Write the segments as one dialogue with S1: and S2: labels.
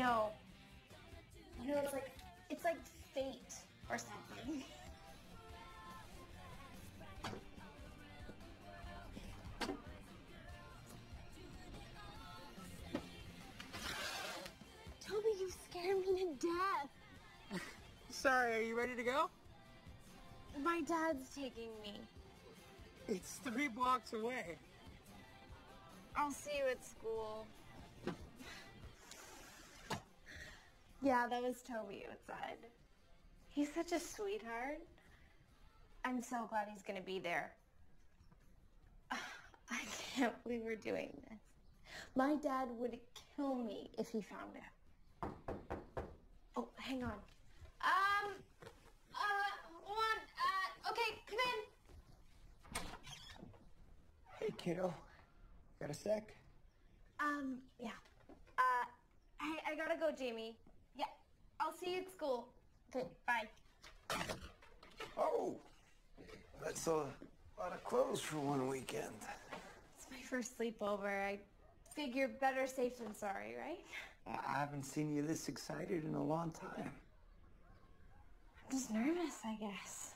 S1: know. You know, it's like fate or something. Toby, you scared me to death.
S2: Sorry, are you ready to go?
S1: My dad's taking me.
S2: It's 3 blocks away.
S1: I'll see you at school. Yeah, that was Toby outside. He's such a sweetheart. I'm so glad he's gonna be there. I can't believe we're doing this. My dad would kill me if he found out. Oh, hang on. Okay, come in.
S2: Hey, kiddo. Got a sec?
S1: Yeah. Hey, I gotta go, Jamie. Yeah, I'll see you at school. Okay, bye.
S3: Oh, that's a lot of clothes for one weekend.
S1: It's my first sleepover. I figure better safe than sorry, right?
S3: I haven't seen you this excited in a long time.
S1: I'm just nervous, I guess.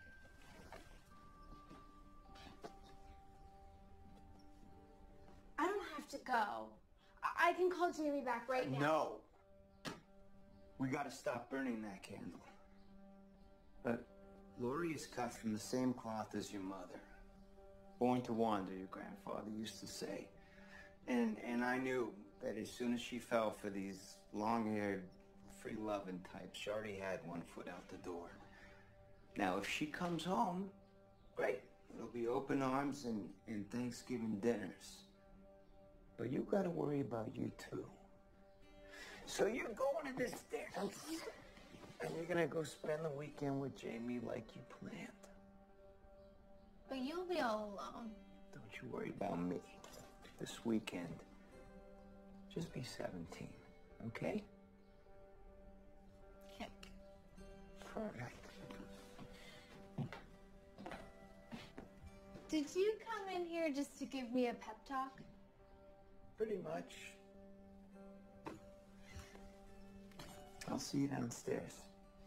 S1: I don't have to go. I can call Jamie back right now.
S3: No. We gotta stop burning that candle. But Lori is cut from the same cloth as your mother. Born to wander, your grandfather used to say. And I knew that as soon as she fell for these long-haired, free-loving types, she already had one foot out the door. Now, if she comes home, great. It'll be open arms and Thanksgiving dinners. But you gotta worry about you too. So you're going to this dance, and you're gonna go spend the weekend with Jamie like you planned.
S1: But you'll be all alone.
S3: Don't you worry about me. This weekend, just be 17, okay?
S1: Yeah.
S3: Perfect.
S1: Did you come in here just to give me a pep talk?
S3: Pretty much. I'll see you downstairs.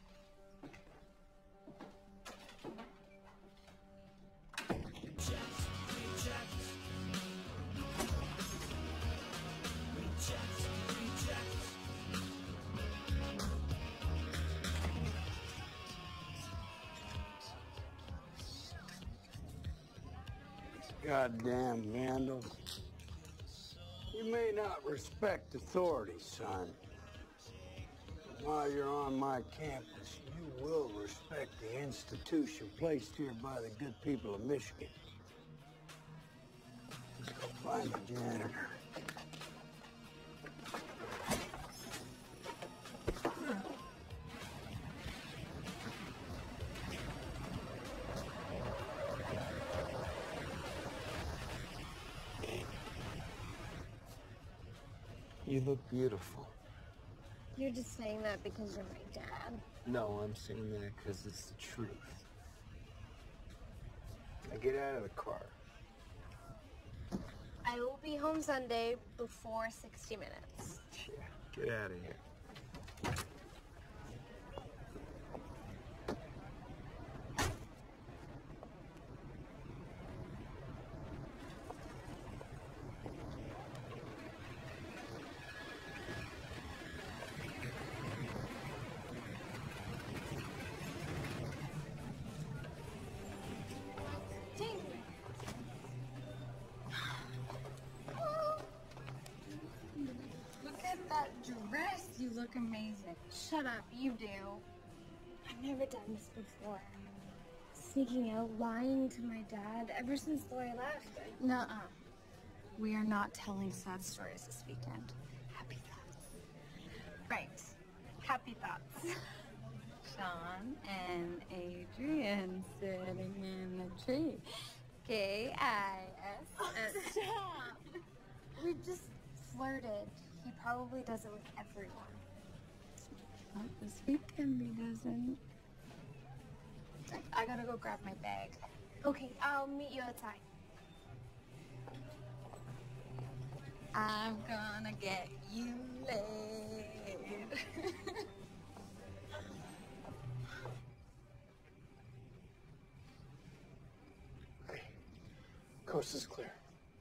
S4: Goddamn vandals. You may not respect authority, son. But while you're on my campus, you will respect the institution placed here by the good people of Michigan. Let's go find the janitor.
S3: You look beautiful.
S1: You're just saying that because you're my dad.
S3: No, I'm saying that because it's the truth. Now get out of the car.
S1: I will be home Sunday before 60 minutes.
S3: Yeah, get out of here.
S1: Look at that dress. You look amazing. Shut up. You do. I've never done this before. Sneaking out, lying to my dad ever since Lori left. Nuh-uh. We are not telling sad stories this weekend. Happy thoughts. Right. Happy thoughts. Sean and Adrian sitting in the tree. K-I-S. Stop. We just flirted. He probably does it with everyone. Not this weekend he doesn't. I gotta go grab my bag. Okay, I'll meet you outside. I'm gonna get you laid.
S4: Coast is clear.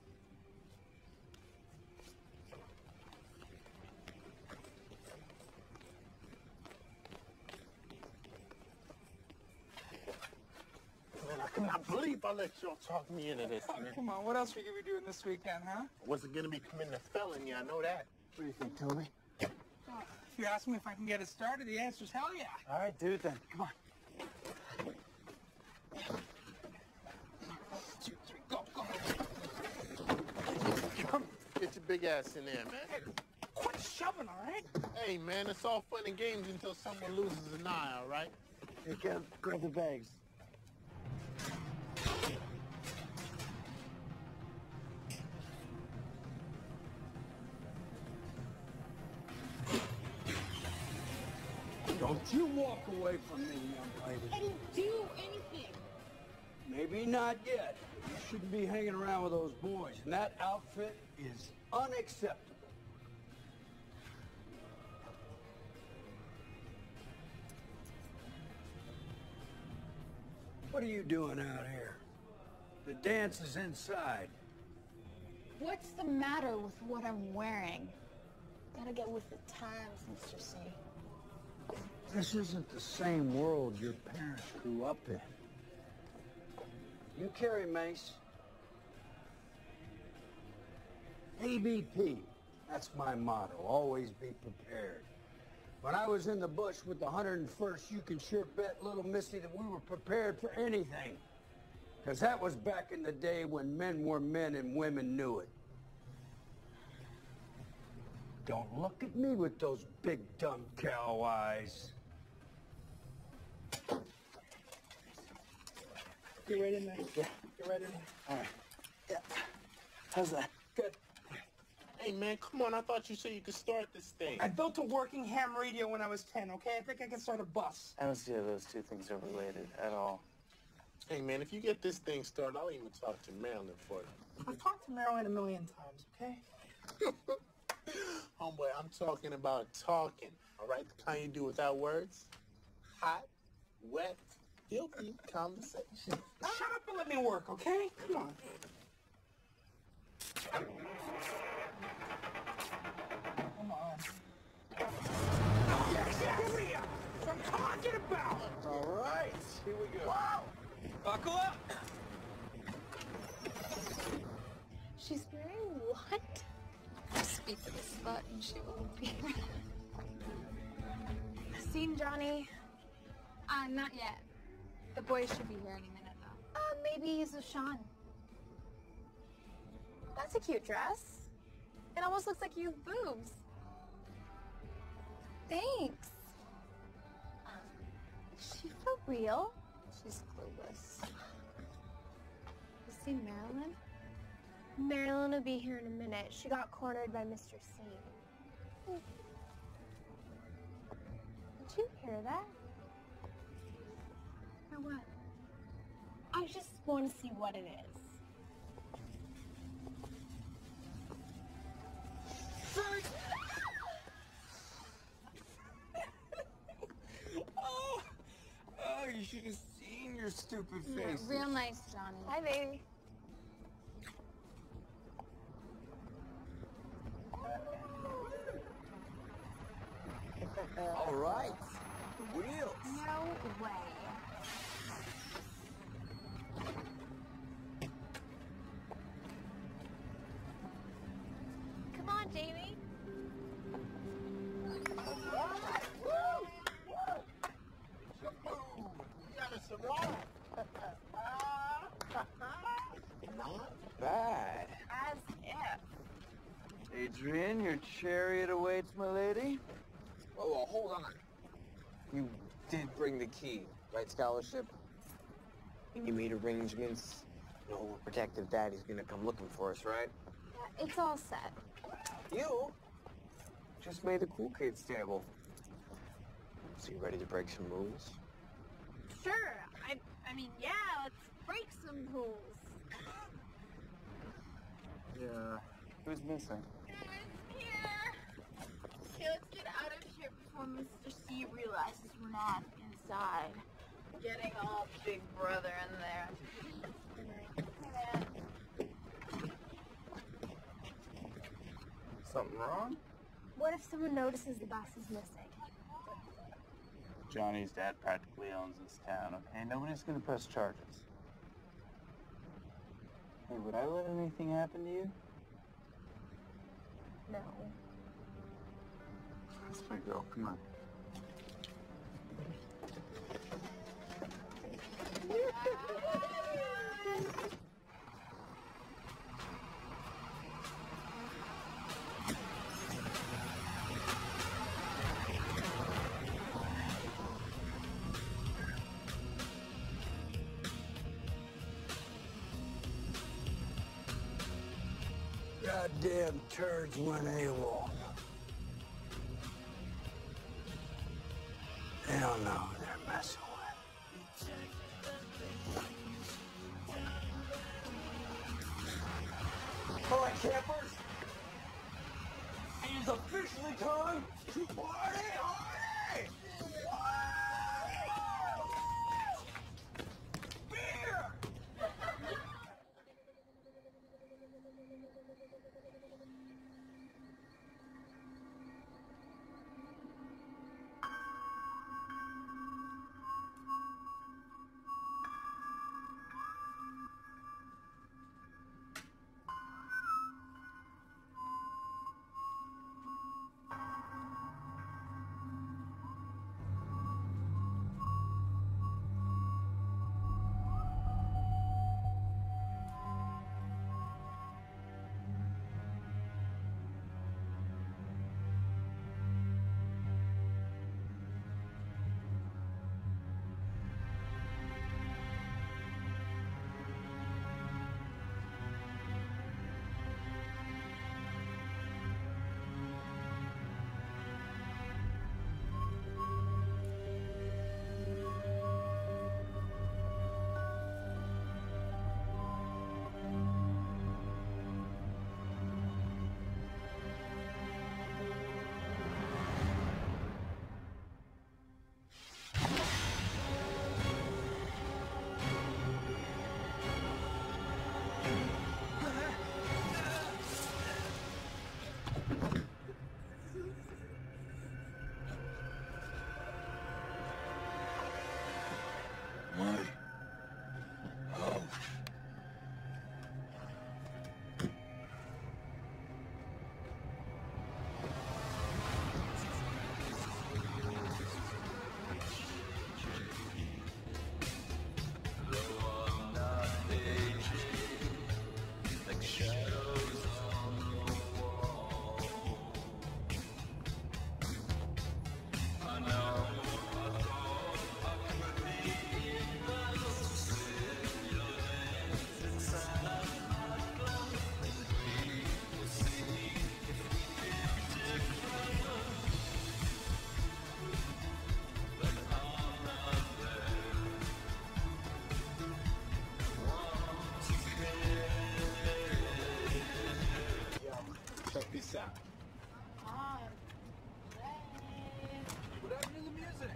S5: Man, I cannot believe I let y'all talk me into this, man.
S2: Come on, what else are you gonna be doing this weekend, huh?
S5: I wasn't gonna be committing a felony, I know that.
S4: What do you think, Toby?
S2: If you ask me if I can get it started, the answer's hell yeah.
S4: All right, dude, then. Come on.
S2: 1, 2, 3, go, go.
S5: Come get your big ass in there, man.
S2: Quit shoving, all right?
S5: Hey, man, it's all fun and games until someone loses an eye, all right?
S4: Hey, Kev, grab the bags. Don't you walk away from me, young lady.
S1: I didn't do anything.
S4: Maybe not yet. You shouldn't be hanging around with those boys. And that outfit is unacceptable. What are you doing out here? The dance is inside.
S1: What's the matter with what I'm wearing? Gotta get with the times, Mr. C.
S4: This isn't the same world your parents grew up in. You carry mace. ABP. That's my motto. Always be prepared. When I was in the bush with the 101st, you can sure bet little Missy that we were prepared for anything. Because that was back in the day when men were men and women knew it. Don't look at me with those big dumb cow eyes.
S2: Get right in there. Yeah. Get right in there.
S4: All right. Yeah. How's that?
S2: Good.
S5: Hey, man, come on. I thought you said you could start this thing.
S2: I built a working ham radio when I was 10, okay? I think I can start a bus.
S6: I don't see how those two things are related at all.
S5: Hey, man, if you get this thing started, I'll even talk to Marilyn for you.
S2: I've talked to Marilyn a million times, okay?
S5: Homeboy, I'm talking about talking, all right? The kind you do without words. Hot, wet, filthy conversation.
S2: Shut up and let me work, okay? Come on. Come on. Yes, yes! That's what I'm talking about!
S4: All right. Here we go.
S2: Wow! Buckle up!
S1: She's wearing what? I'll speak to the slut and she won't be. Seen Johnny? Not yet. The boys should be here any minute though. Maybe he's with Sean. That's a cute dress. It almost looks like you have boobs. Thanks. Is she for real? She's clueless. You seen Marilyn? Marilyn will be here in a minute. She got cornered by Mr. C. Did you hear that? Or what? I just want to see what it is.
S2: Oh, you should have seen your stupid face.
S1: Yeah, real nice, Johnny. Hi, baby.
S4: All right. The wheels.
S1: No way. Come on, Jamie.
S3: Not bad.
S1: As if.
S3: Adrian, your chariot awaits, my lady.
S7: Whoa, hold on. You did bring the key, right, Scholarship? And you made arrangements. Protective daddy's gonna come looking for us, right?
S1: Yeah, it's all set.
S7: You just made the cool kids table. So you ready to break some rules?
S1: Sure. I mean, yeah, let's break some rules.
S6: Yeah. Who's missing?
S1: It's here. Okay, let's get out of here before
S8: when Mr. C realizes we're not inside. Getting all big brother in there.
S5: Something wrong?
S1: What if someone notices the bus is missing?
S6: Johnny's dad practically owns this town, okay? Nobody's gonna press charges. Hey, would I let anything happen to you?
S1: No.
S6: That's my girl, come on.
S4: Goddamn turds went AWOL. They don't know who they're messing with.
S3: All right, campers. It is officially time to party hardy! Beer!
S5: Check this out.
S3: What happened to the music?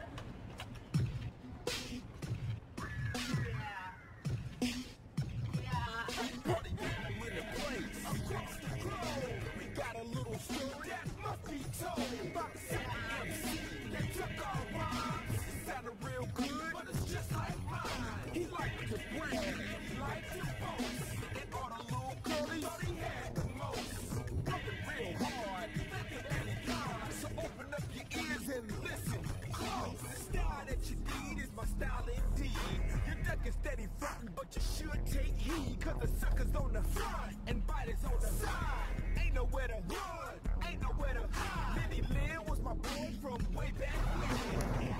S9: We got a little story that must be told about the second MC that took our rhymes. It sounded real good, but it's just like mine. He liked to bring it, he liked to boast. And all the little girlies thought he had the most. Working real hard, thinking that he got. So open up your ears and listen close. The style that you need is my style indeed. You're ducking steady frontin', but you should take heed. Cause the suckers on the front and biters on the side. Ain't nowhere to run, ain't nowhere to hide. Lenny Lynn was my boy from way back when.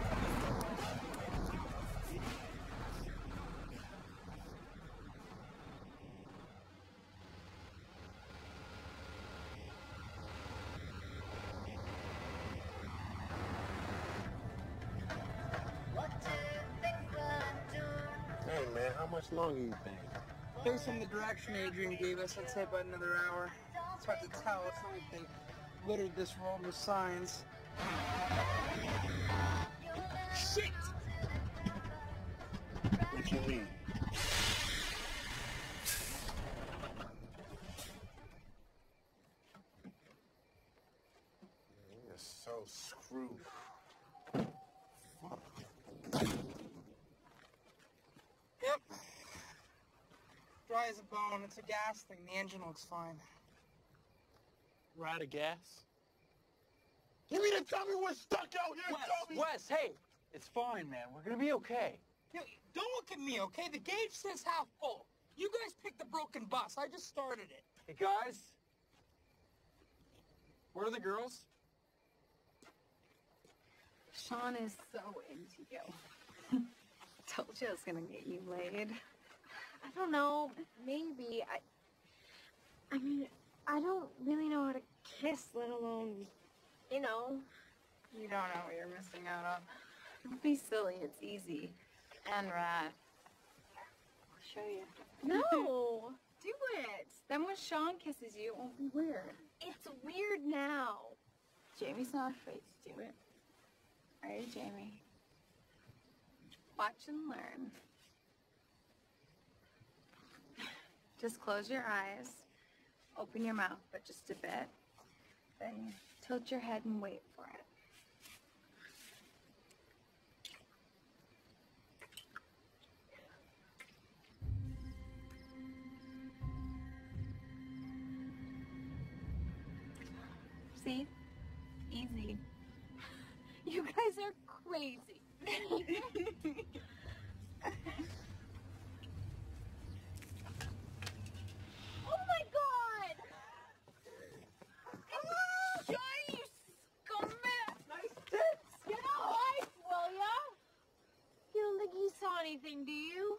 S5: Hey man, how much longer you think?
S2: Based on the direction Adrian gave us, I'd say about another hour. It's hard to tell. It's not like they littered this world with signs. Shit! What you mean?
S5: You're so screwed.
S2: Yep. Dry as a bone. It's a gas thing. The engine looks fine.
S5: We're out of gas? You mean to tell me we're stuck out here, Toby?
S6: Wes, hey! It's fine, man. We're gonna be okay.
S2: Yo, don't look at me, okay? The gauge says half full. You guys picked the broken bus. I just started it.
S6: Hey, guys? Where are the girls?
S10: Sean is so into you. Told you I was gonna get you laid.
S1: I don't know. Maybe. I mean, I don't really know how to kiss, let alone, you know.
S10: You don't know what you're missing out on. Don't be silly. It's easy. And rad. I'll show you.
S1: No.
S10: Do it. Then when Sean kisses you, it won't be weird.
S1: It's weird now.
S10: Jamie's not afraid to do it. Are you, Jamie? Watch and learn. Just close your eyes. Open your mouth, but just a bit. Then tilt your head and wait for it. See? Easy.
S1: You guys are crazy. Oh my god! Johnny, you scumbag! Nice tits! Get a life, will ya? You don't think he saw anything, do you?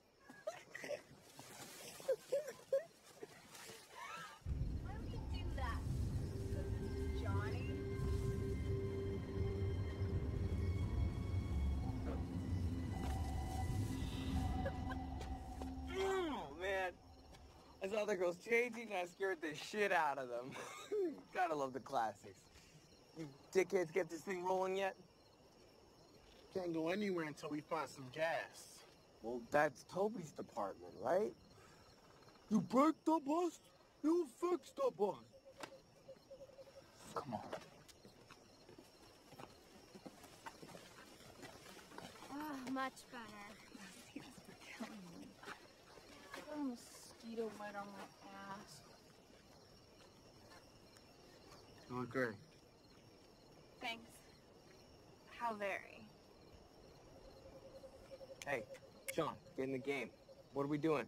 S1: Why would he do that? Johnny?
S7: Oh, man. I saw the girls changing and I scared the shit out of them. Gotta love the classics. You dickheads get this thing rolling yet?
S5: Can't go anywhere until we find some gas.
S7: Well, that's Toby's department, right? You break the bus, you fix the bus.
S6: Come on.
S1: Ah, much better.
S10: These are killing me. I got a mosquito bite on my ass.
S6: You look great.
S10: Thanks. How very?
S7: Hey, Sean, get in the game. What are we doing?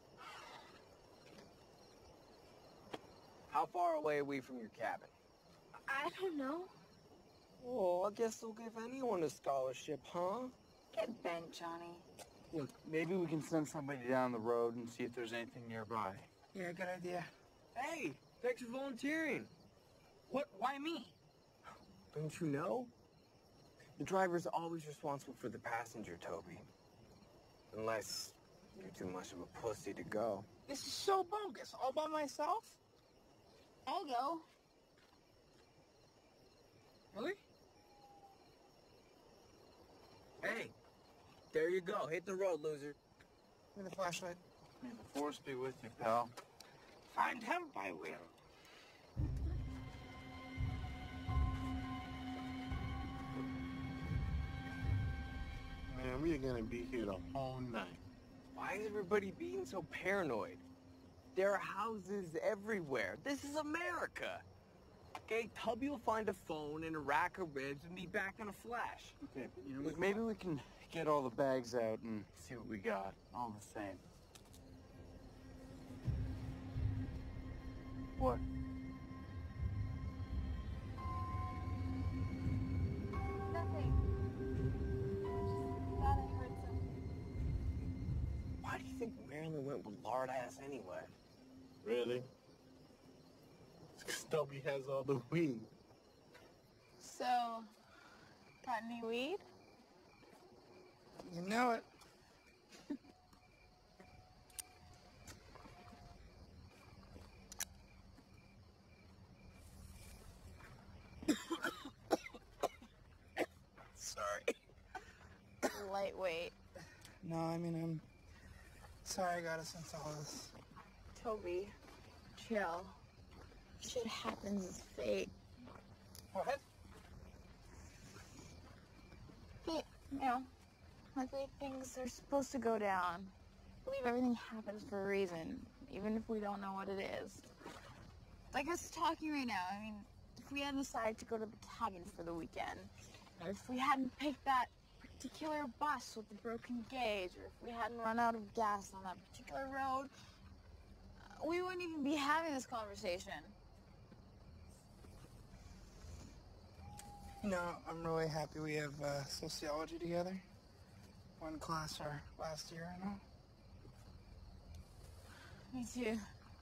S7: How far away are we from your cabin?
S1: I don't know.
S7: Oh, I guess they'll give anyone a scholarship, huh?
S10: Get bent, Johnny.
S6: Look, maybe we can send somebody down the road and see if there's anything nearby.
S2: Yeah, good idea.
S7: Hey, thanks for volunteering.
S2: What? Why me?
S7: Don't you know? The driver's always responsible for the passenger, Toby. Unless you're too much of a pussy to go.
S2: This is so bogus. All by myself?
S1: I'll go.
S2: Really?
S7: Hey, there you go. Hit the road, loser.
S2: Give me the flashlight.
S6: May the force be with you, pal.
S2: Find help, I will.
S5: Man, we are gonna be here the whole night.
S7: Why is everybody being so paranoid? There are houses everywhere. This is America. Okay, Tubby will find a phone and a rack of ribs and be back in a flash.
S6: Okay, but you know, maybe we can get all the bags out and see what we got. All the same. What?
S1: Nothing. Just thought I heard something.
S7: Why do you think Marilyn went with lard ass anyway?
S5: Really? Toby has all the weed.
S10: So, got any weed?
S2: You know it.
S8: lightweight.
S2: No, I mean, I'm sorry I got us into all this.
S8: Toby, chill. Shit happens, it's fate.
S2: What?
S8: Fate, you know, like way things are supposed to go down. I believe everything happens for a reason, even if we don't know what it is. Like us talking right now, I mean, if we hadn't decided to go to the cabin for the weekend, or if we hadn't picked that particular bus with the broken gauge, or if we hadn't run out of gas on that particular road, we wouldn't even be having this conversation.
S2: You know, I'm really happy we have sociology together. One class our last year, I know.
S8: Me too.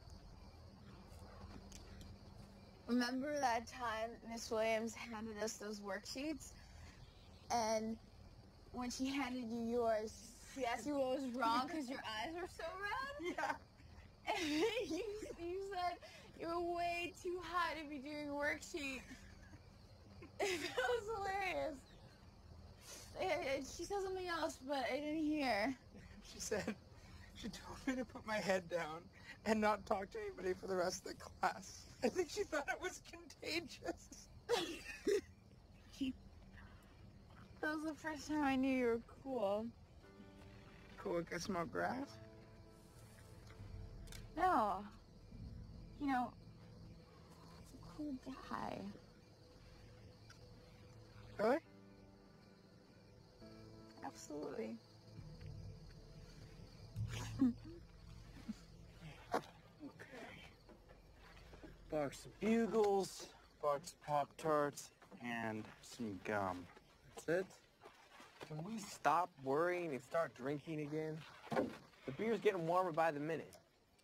S8: Remember that time Miss Williams handed us those worksheets? And when she handed you yours, she asked you what was wrong because your eyes were so red?
S2: Yeah.
S8: And you said you were way too high to be doing a worksheet. That was hilarious. She said something else, but I didn't hear.
S2: She told me to put my head down and not talk to anybody for the rest of the class. I think she thought it was contagious.
S8: That was the first time I knew you were cool.
S2: Cool, I smoke grass?
S8: No. You know, a cool guy.
S2: Really?
S8: Absolutely.
S6: Box of Bugles, box of Pop-Tarts, and some gum.
S7: That's it? Can we stop worrying and start drinking again? The beer's getting warmer by the minute.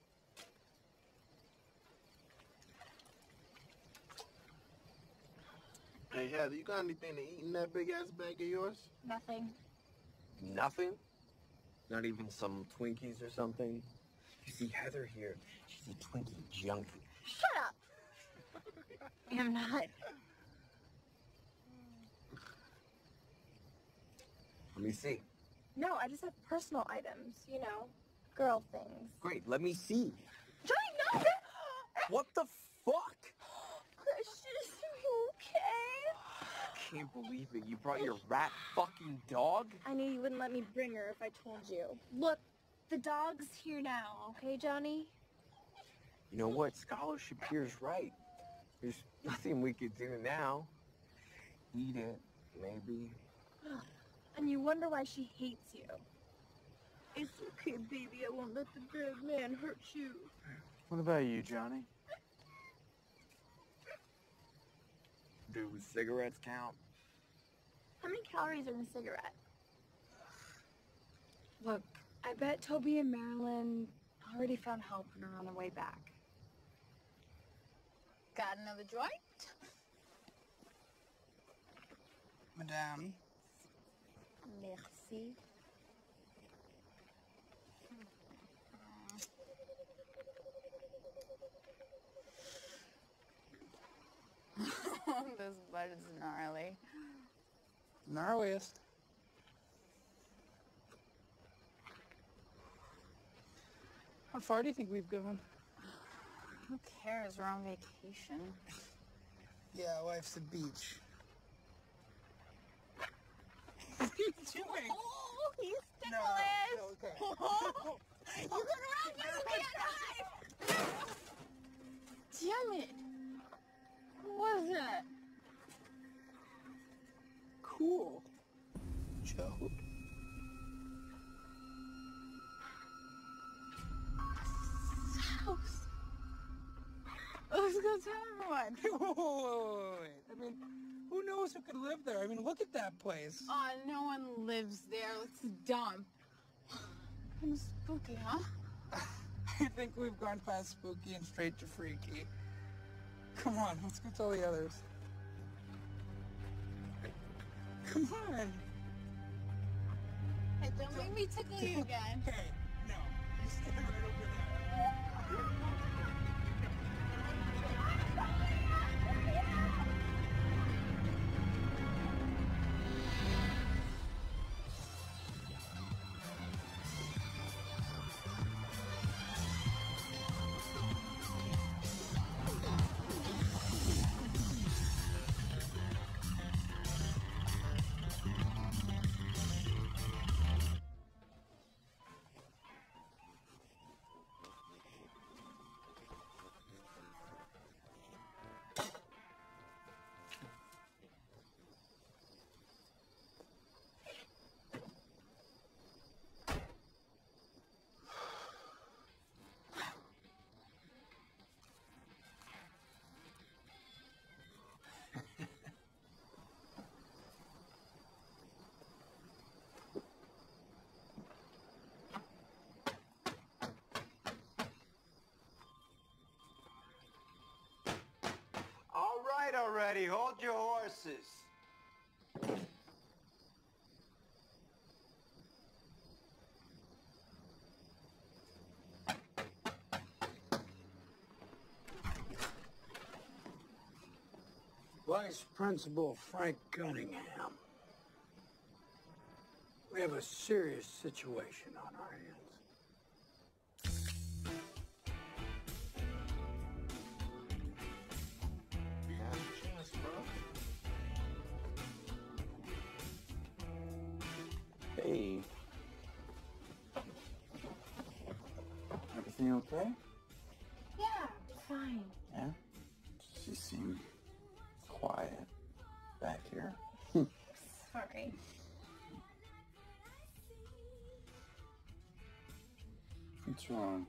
S5: Hey, Heather, you got anything to eat in that big-ass bag of yours?
S8: Nothing.
S7: Nothing? Not even some Twinkies or something? You see, Heather here, she's a Twinkie junkie.
S8: Shut up! I'm not.
S7: Let me see.
S10: No, I just have personal items, you know, girl things.
S7: Great, let me see.
S8: Johnny, no!
S7: What the fuck?
S8: Precious, are you okay?
S7: I can't believe it. You brought your rat fucking dog?
S10: I knew you wouldn't let me bring her if I told you. Look, the dog's here now, okay, Johnny?
S7: You know what? Scholarship here's right. There's nothing we could do now. Eat it, maybe.
S10: And you wonder why she hates you.
S8: It's okay, baby. I won't let the big man hurt you.
S6: What about you, Johnny?
S7: Do cigarettes count?
S8: How many calories are in a cigarette?
S10: Look, I bet Toby and Marilyn already found help and are on their way back.
S8: Got another joint?
S2: Madame.
S8: Merci. This bud is gnarly.
S2: Gnarliest. How far do you think we've gone?
S8: Who cares? We're on vacation.
S2: Yeah, life's a beach. What are you doing?
S8: Oh, he's
S2: No,
S8: ticklish.
S2: okay.
S8: You can run, you can't hide. Damn it. What was that?
S2: Cool. Joe.
S8: House. Let's go tell everyone.
S2: Wait. I mean, who knows who could live there? I mean, look at that place.
S8: Oh, no one lives there. It's dumb. Kind of spooky, huh?
S2: I think we've gone past spooky and straight to freaky. Come on, let's go tell the others. Come on.
S8: Hey, don't make me tickle you again.
S2: Hey, no. You stand right over there.
S3: Everybody, hold your horses.
S4: Vice Principal Frank Cunningham. We have a serious situation on our hands.
S6: Hey. Everything okay?
S1: Yeah, fine.
S6: Yeah? She seemed quiet back here.
S1: Sorry.
S6: What's wrong?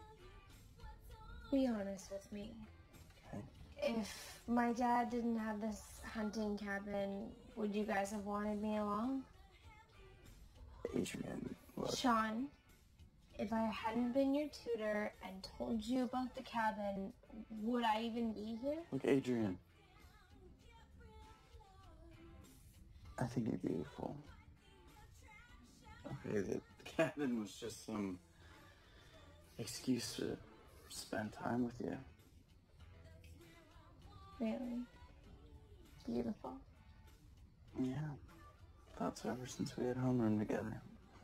S1: Be honest with me.
S6: Okay.
S1: If my dad didn't have this hunting cabin, would you guys have wanted me along?
S6: Adrian, look.
S1: Sean, if I hadn't been your tutor and told you about the cabin, would I even be here?
S6: Look, Adrian. I think you're beautiful. Okay, the cabin was just some excuse to spend time with you.
S1: Really? Beautiful.
S6: Yeah. Thought so ever since we had homeroom together.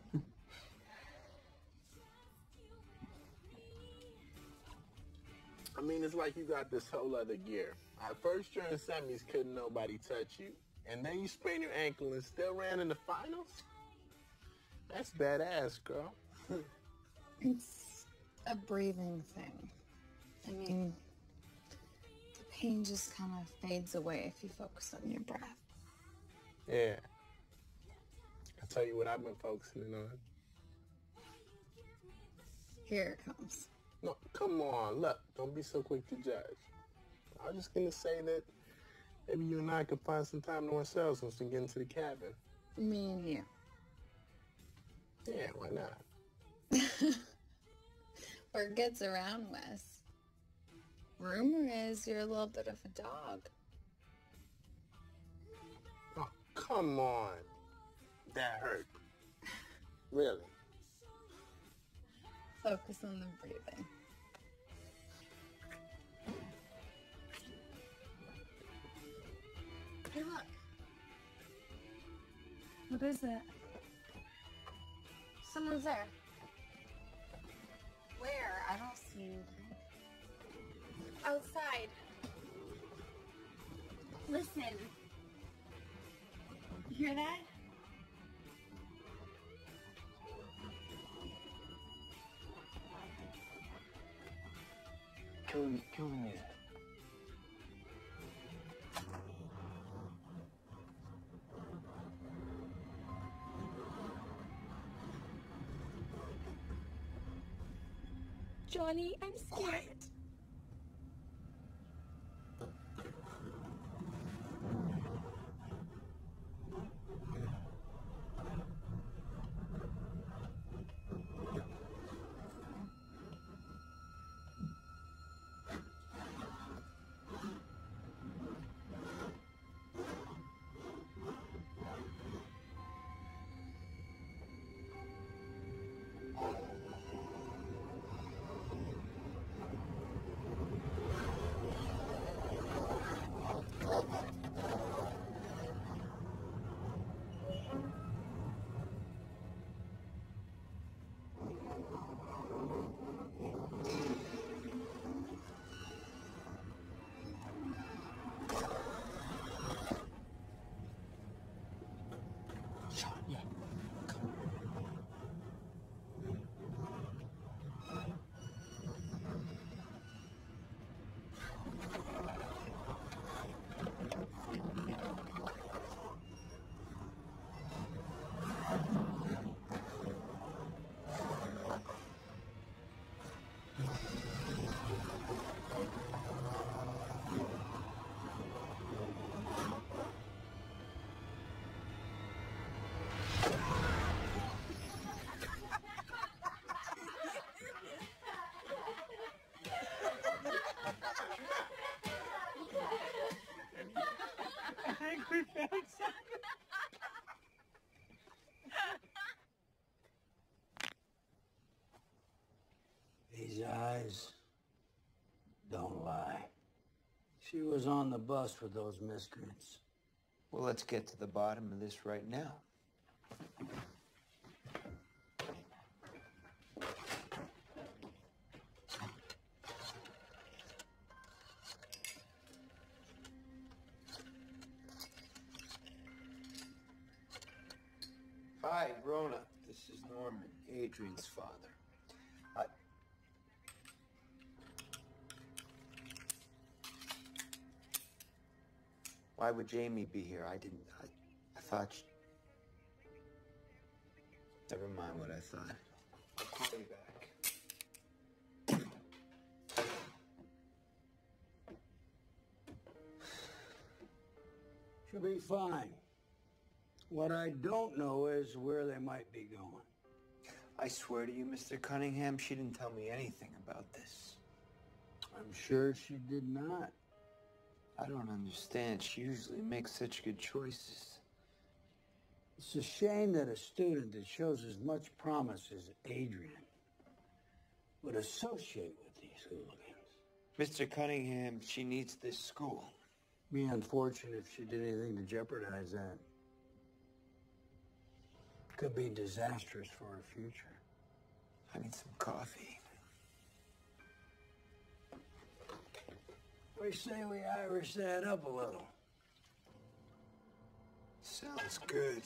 S5: I mean, it's like you got this whole other gear. At first, you're in semis, couldn't nobody touch you. And then you sprained your ankle and still ran in the finals? That's badass, girl.
S8: It's a breathing thing. I mean, the pain just kind of fades away if you focus on your breath.
S5: Yeah. I'll tell you what I've been focusing on.
S8: Here it comes.
S5: No, come on, look, don't be so quick to judge. I was just gonna say that maybe you and I could find some time to ourselves once we get into the cabin.
S8: Me and you.
S5: Yeah, why not?
S8: Word gets around, Wes. Rumor is you're a little bit of a dog.
S5: Oh, come on. That hurt. Really?
S8: Focus on the breathing.
S1: Hey, look. What is it? Someone's there. Where? I don't see anything. Outside. Listen. You hear that?
S6: Kill the music.
S1: Johnny, I'm scared.
S2: We found something.
S4: These eyes don't lie. She was on the bus with those miscreants.
S3: Well, let's get to the bottom of this right now. Hi, Rona. This is Norman, Adrian's father. Why would Jamie be here? I thought she... Never mind what I thought. I'll call you back.
S4: She'll be fine. What I don't know is where they might be going.
S3: I swear to you, Mr. Cunningham, she didn't tell me anything about this.
S4: I'm sure she did not.
S3: I don't understand. She usually makes such good choices.
S4: It's a shame that a student that shows as much promise as Adrian would associate with these hooligans.
S3: Mr. Cunningham, she needs this school.
S4: Be unfortunate if she did anything to jeopardize that. Could be disastrous for her future.
S3: I need some coffee.
S4: We say we Irish that up a little.
S3: Sounds good.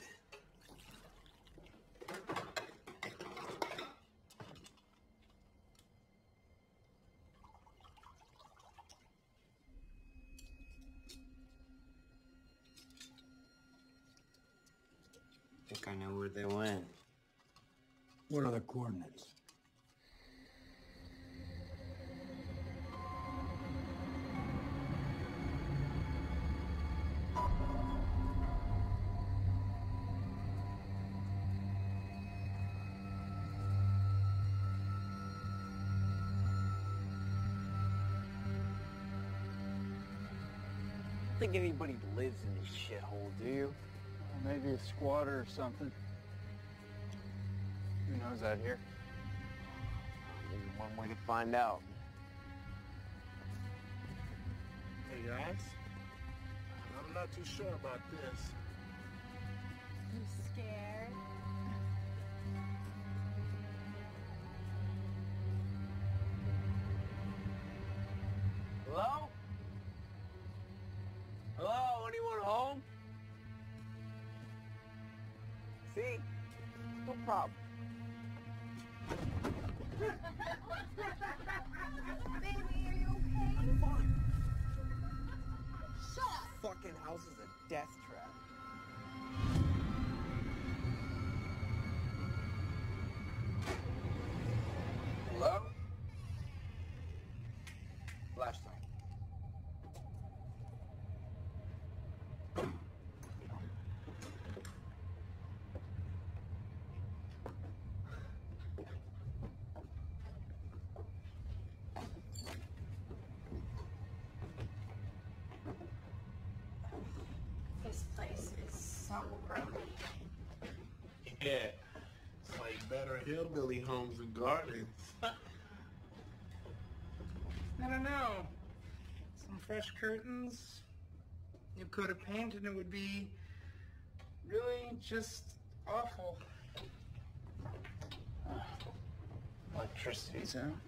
S3: Think I know where they went.
S4: What are the coordinates?
S7: I don't think anybody lives in this shithole, do you?
S6: Well, maybe a squatter or something. Who knows out here?
S7: Maybe one way to find out.
S5: Hey guys, I'm not too sure about this.
S10: You scared?
S7: Hello? Hello? Anyone home? See? No problem.
S10: Baby, are you okay?
S7: I'm fine.
S10: Shut up!
S7: Fucking house is a death trap.
S2: Hello? Flashlight.
S10: This place is so broken.
S5: Yeah, it's like better hillbilly homes and gardens.
S2: I don't know. Some fresh curtains, new coat of paint, and it would be really just awful. Electricity's out.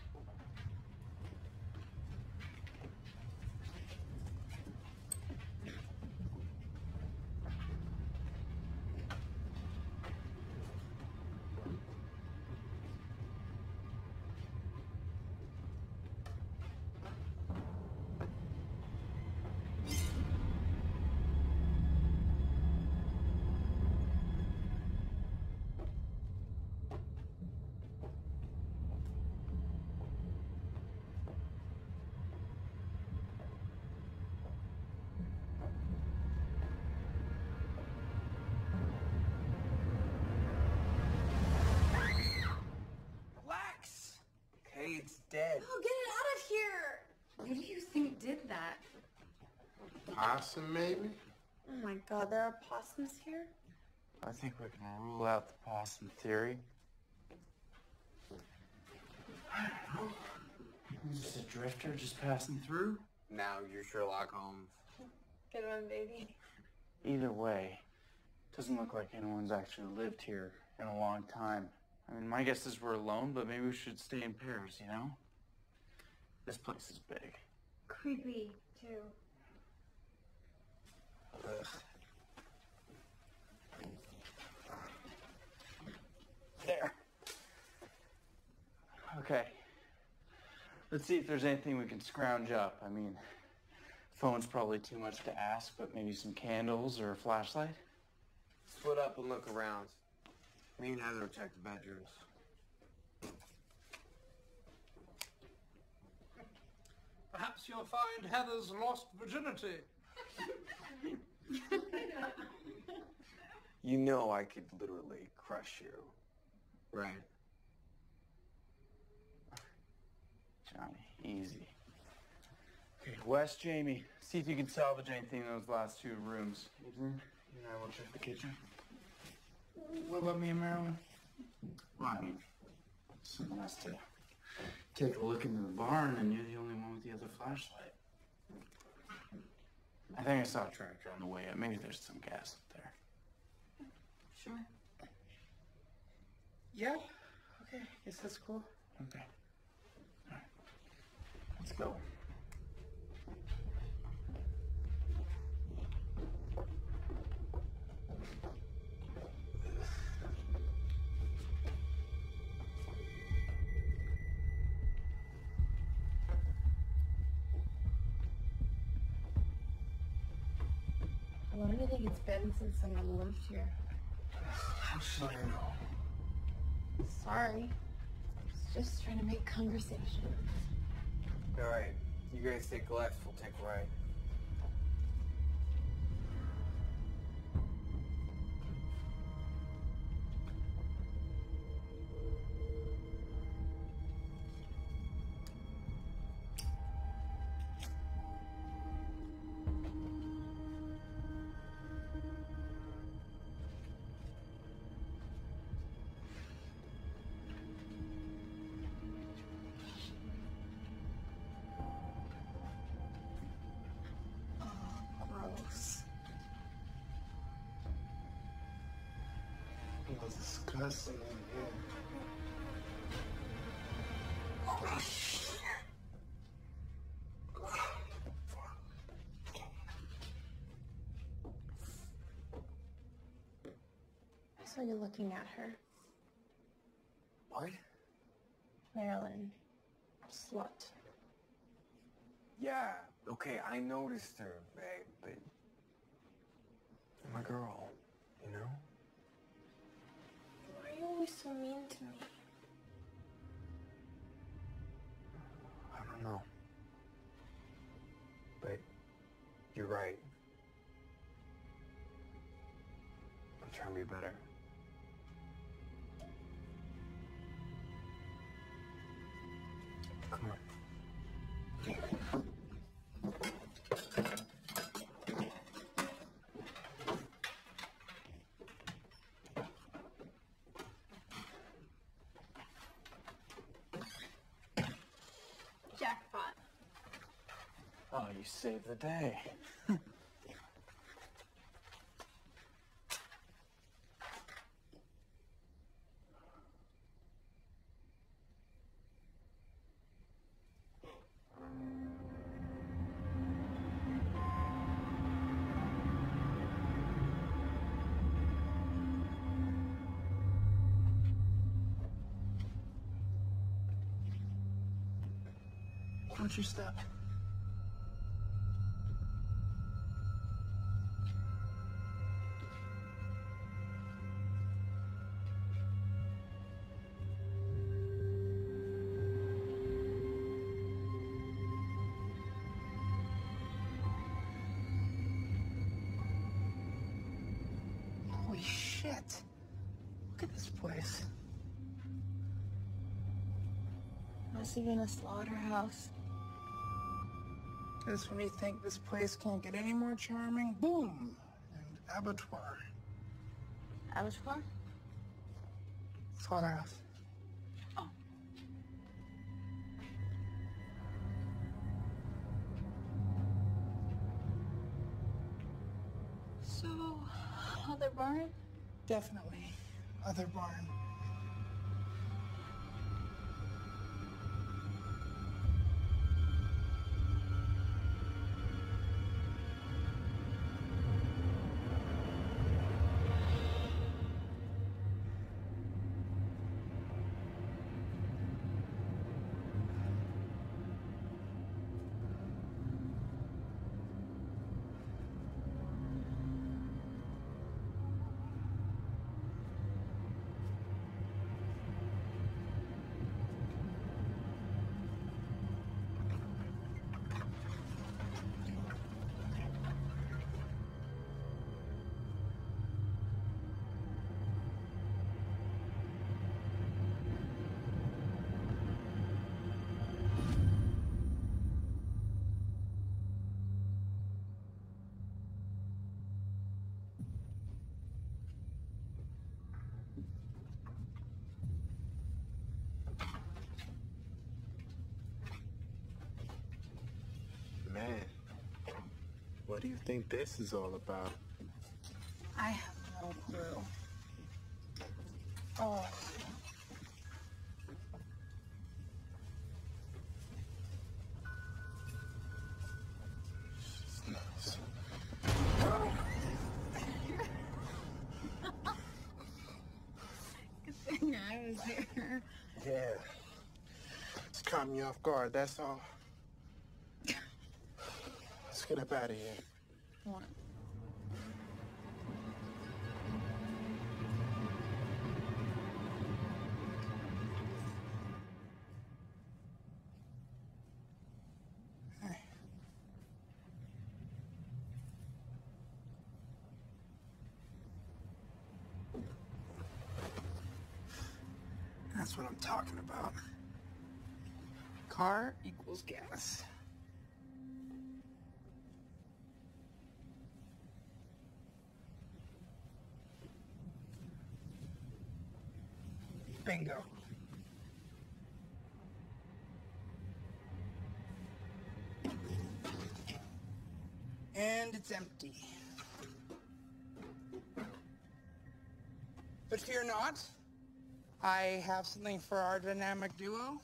S7: Relax. Okay, it's dead.
S10: Oh, get it out of here! Who do you think did that?
S5: Possum, maybe?
S10: Oh my god, there are possums here?
S6: I think we can rule out the possum theory. I don't know. Just a drifter just passing through?
S7: Now you're Sherlock Holmes.
S10: Good one, baby.
S6: Either way, doesn't look like anyone's actually lived here in a long time. I mean, my guess is we're alone, but maybe we should stay in pairs, you know? This place is big.
S1: Creepy, too.
S6: Ugh. There. Okay. Let's see if there's anything we can scrounge up. I mean, phone's probably too much to ask, but maybe some candles or a flashlight?
S7: Split up and look around. Me and Heather will check the bedrooms.
S2: Perhaps you'll find Heather's lost virginity.
S7: You know I could literally crush you. Right.
S6: Johnny, easy. Okay, Wes, Jamie, see if you can salvage anything in those last two rooms. Adrian, you and I will check the kitchen.
S2: What about me and Marilyn?
S6: Well, I mean, someone has to take a look into the barn, and you're the only one with the other flashlight. I think I saw a tractor on the way up. Maybe there's some gas up there.
S10: Sure.
S2: Yeah? Okay, guess that's cool.
S6: Okay. All right. Let's go.
S10: How long do you think it's been since someone lived here?
S6: How should I know?
S10: Sorry. Just trying to make conversation.
S7: Alright, you guys take left, we'll take right.
S10: Gross.
S6: It was disgusting in here.
S10: I saw you looking at her.
S7: What?
S10: Marilyn. Slut.
S7: Yeah, okay, I noticed her, babe, but... I'm a girl, you know?
S10: Why are you always so mean to me?
S7: I don't know. But you're right. I'm trying to be better. Come on.
S10: Jackpot.
S6: Oh, you saved the day. Watch your step.
S2: Holy shit. Look at this place.
S10: Must have been a slaughterhouse.
S2: Just when you think this place can't get any more charming, boom! Abattoir.
S8: Abattoir?
S2: Slaughterhouse.
S8: Oh. So, other barn?
S2: Definitely. Other barn.
S5: Man, what do you think this is all about?
S2: I have no clue. Oh.
S1: Good thing I was here.
S5: Yeah. It's caught me off guard, that's all. Let's get up out of here.
S8: What?
S2: That's what I'm talking about. Car equals gas. Bingo. And it's empty. But fear not. I have something for our dynamic duo.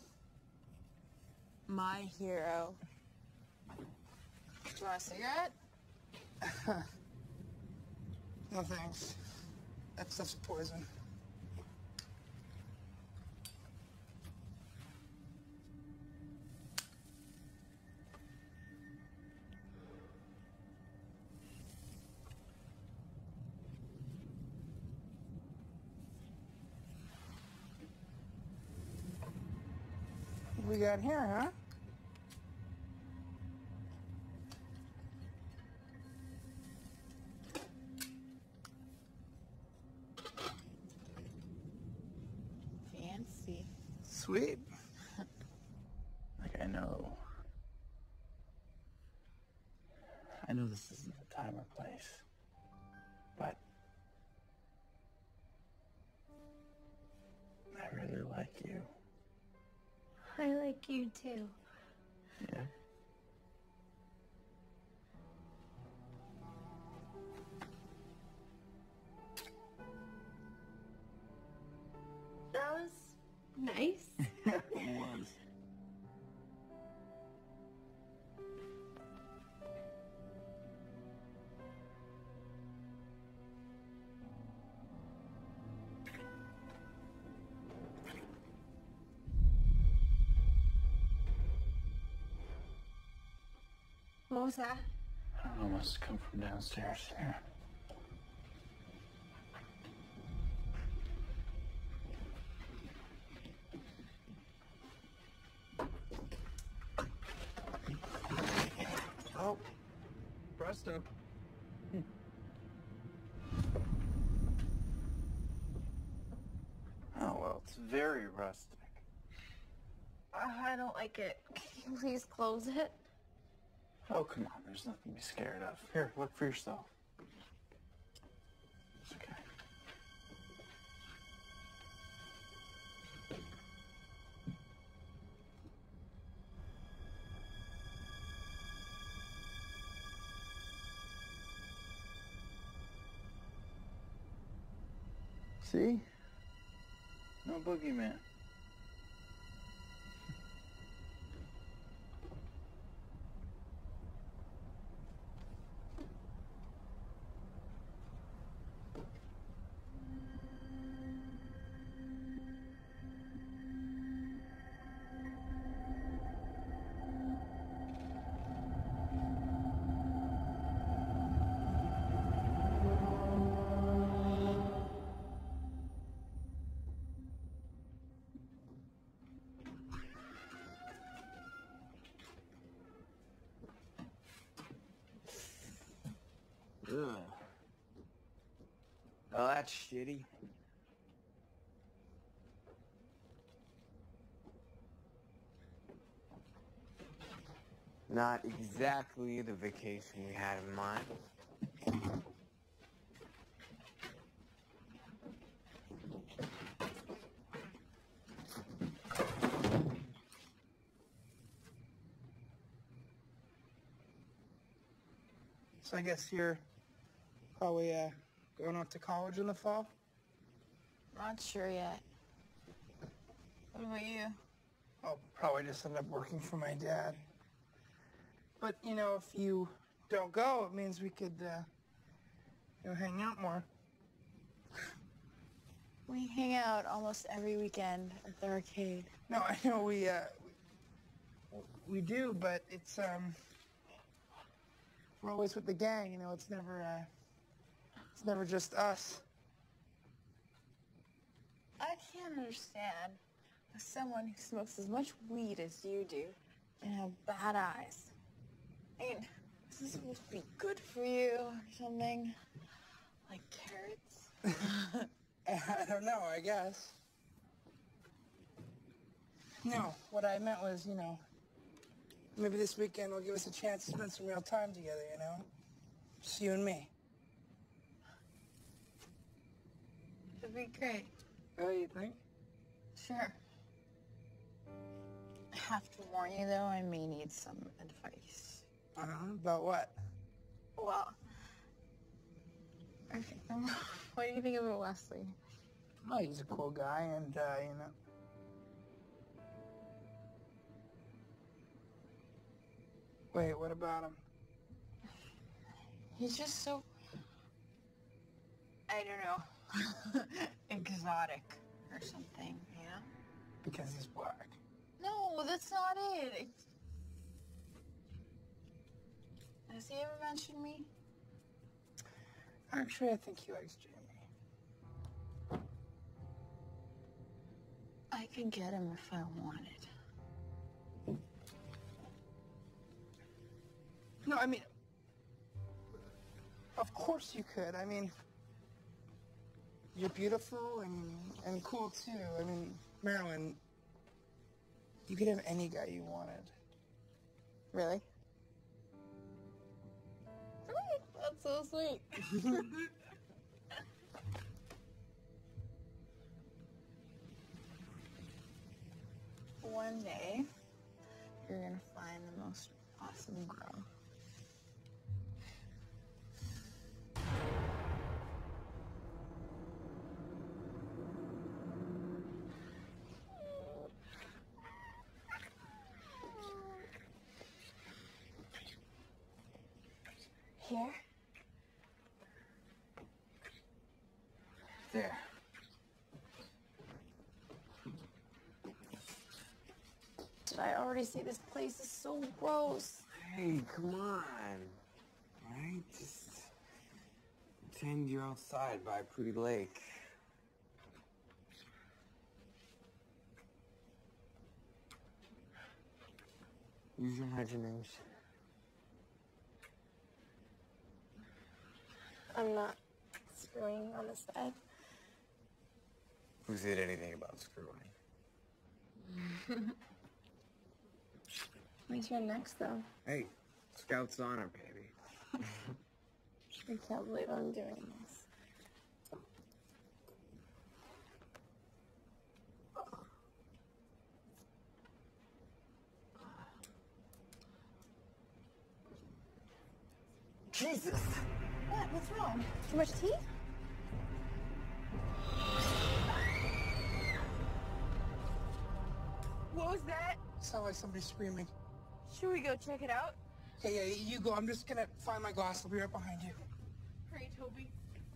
S8: My hero. Do you want a cigarette?
S2: No thanks. That stuff's poison. What we got here, huh?
S8: Fancy.
S2: Sweet.
S6: Like, I know this isn't the time or place, but I really like you.
S1: I like you too.
S6: Yeah.
S1: That was nice.
S6: It was.
S1: What was that?
S6: I don't know, must have come from downstairs. Here.
S7: Oh, presto.
S6: Oh, well, it's very rustic.
S8: I don't like it. Can you please close it?
S6: Oh, come on, there's nothing to be scared of. Here, look for yourself.
S7: See?
S6: No boogeyman.
S7: Ugh. Oh, that's shitty. Not exactly the vacation we had in mind.
S2: So I guess you're probably going off to college in the fall?
S8: Not sure yet. What about you?
S2: I'll probably just end up working for my dad. But, you know, if you don't go, it means we could, you know, hang out more.
S8: We hang out almost every weekend at the arcade.
S2: No, I know we do, but it's, we're always with the gang, you know, it's never just us.
S8: I can't understand how someone who smokes as much weed as you do and have bad eyes. I mean, is this supposed to be good for you or something? Like carrots?
S2: I don't know, I guess. No, what I meant was, you know, maybe this weekend will give us a chance to spend some real time together, you know? Just you and me.
S8: It'd be great.
S2: Oh, you think?
S8: Sure. I have to warn you, though, I may need some advice.
S2: About what?
S8: Well, okay. What do you think about Wesley?
S2: Oh, he's a cool guy, and, you know. Wait, what about him?
S8: He's just so, I don't know, exotic or something, you know?
S2: Because he's black.
S8: No, that's not it. Has he ever mentioned me?
S2: Actually, I think he likes Jamie.
S8: I could get him if I wanted.
S2: No, I mean, of course you could. I mean, you're beautiful and cool too. I mean, Marilyn, you could have any guy you wanted.
S8: Really? That's so sweet. One day, you're gonna find the most awesome girl. Here?
S7: There.
S8: Did I already say this place is so gross?
S7: Hey, come on. Right? Just pretend you're outside by a pretty lake. Use your imagination.
S8: I'm not screwing on this bed.
S7: Who said anything about screwing?
S8: My turn next, though.
S7: Hey, Scout's honor, baby.
S8: I can't believe I'm doing this.
S7: Jesus!
S8: What? What's wrong? Too much tea? What was that?
S2: Sound like somebody screaming.
S8: Should we go check it out?
S2: Yeah, you go. I'm just gonna find my glass. I'll be right behind you.
S8: Hurry, Toby.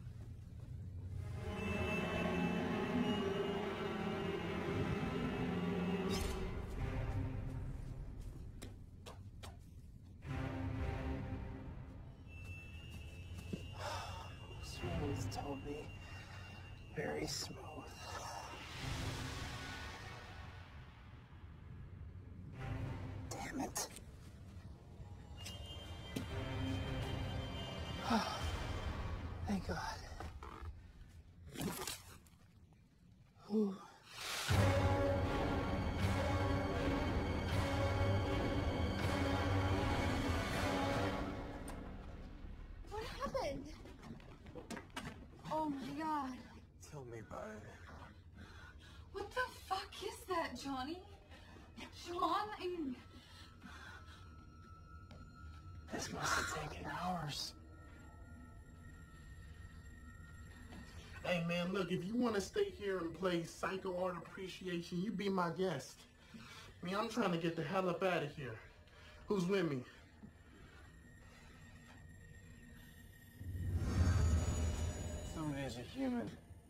S2: Smooth, Toby. Very smooth. Damn it. Thank God. Ooh.
S1: What happened? Oh my God.
S4: Tell me about it.
S10: What the fuck is that, Johnny? Sean, I mean...
S2: This must have taken hours.
S5: Hey man, look, if you want to stay here and play Psycho Art Appreciation, you be my guest. I mean, I'm trying to get the hell up out of here. Who's with me?
S6: Somebody's a human.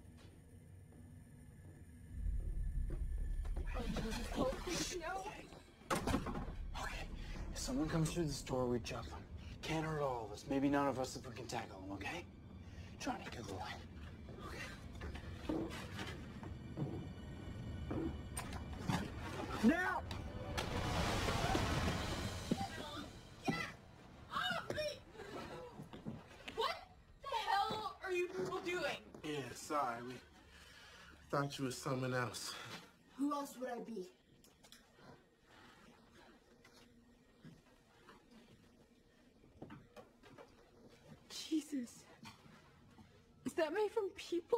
S6: Okay, if someone comes through this door, we jump them. Can't hurt all of us. Maybe none of us if we can tackle them, okay? Johnny, get the line.
S2: Now!
S8: What the hell are you people doing?
S5: Yeah, sorry, we thought you was someone else.
S1: Who else would I be?
S8: Jesus. Is that made from people?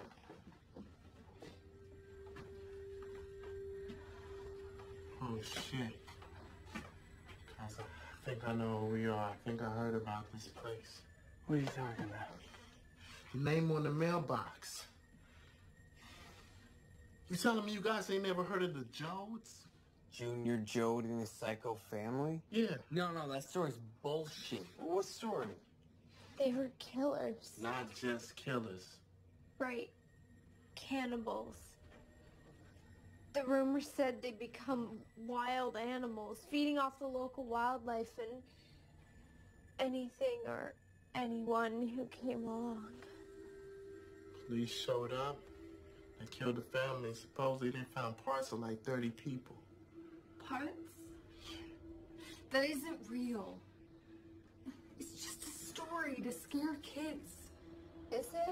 S5: Oh shit. Guys, I think I know where we are. I think I heard about this place.
S6: What are you talking about?
S5: The name on the mailbox. You telling me you guys ain't never heard of the Jodes?
S7: Junior Jode and his psycho family?
S5: Yeah.
S7: No, that story's bullshit.
S5: What story?
S1: They were killers.
S5: Not just killers.
S1: Right. Cannibals. The rumor said they become wild animals, feeding off the local wildlife and anything or anyone who came along.
S5: Police showed up. They killed the family. Supposedly they found parts of like 30 people.
S10: Parts? That isn't real. It's just a story to scare kids.
S1: Is it?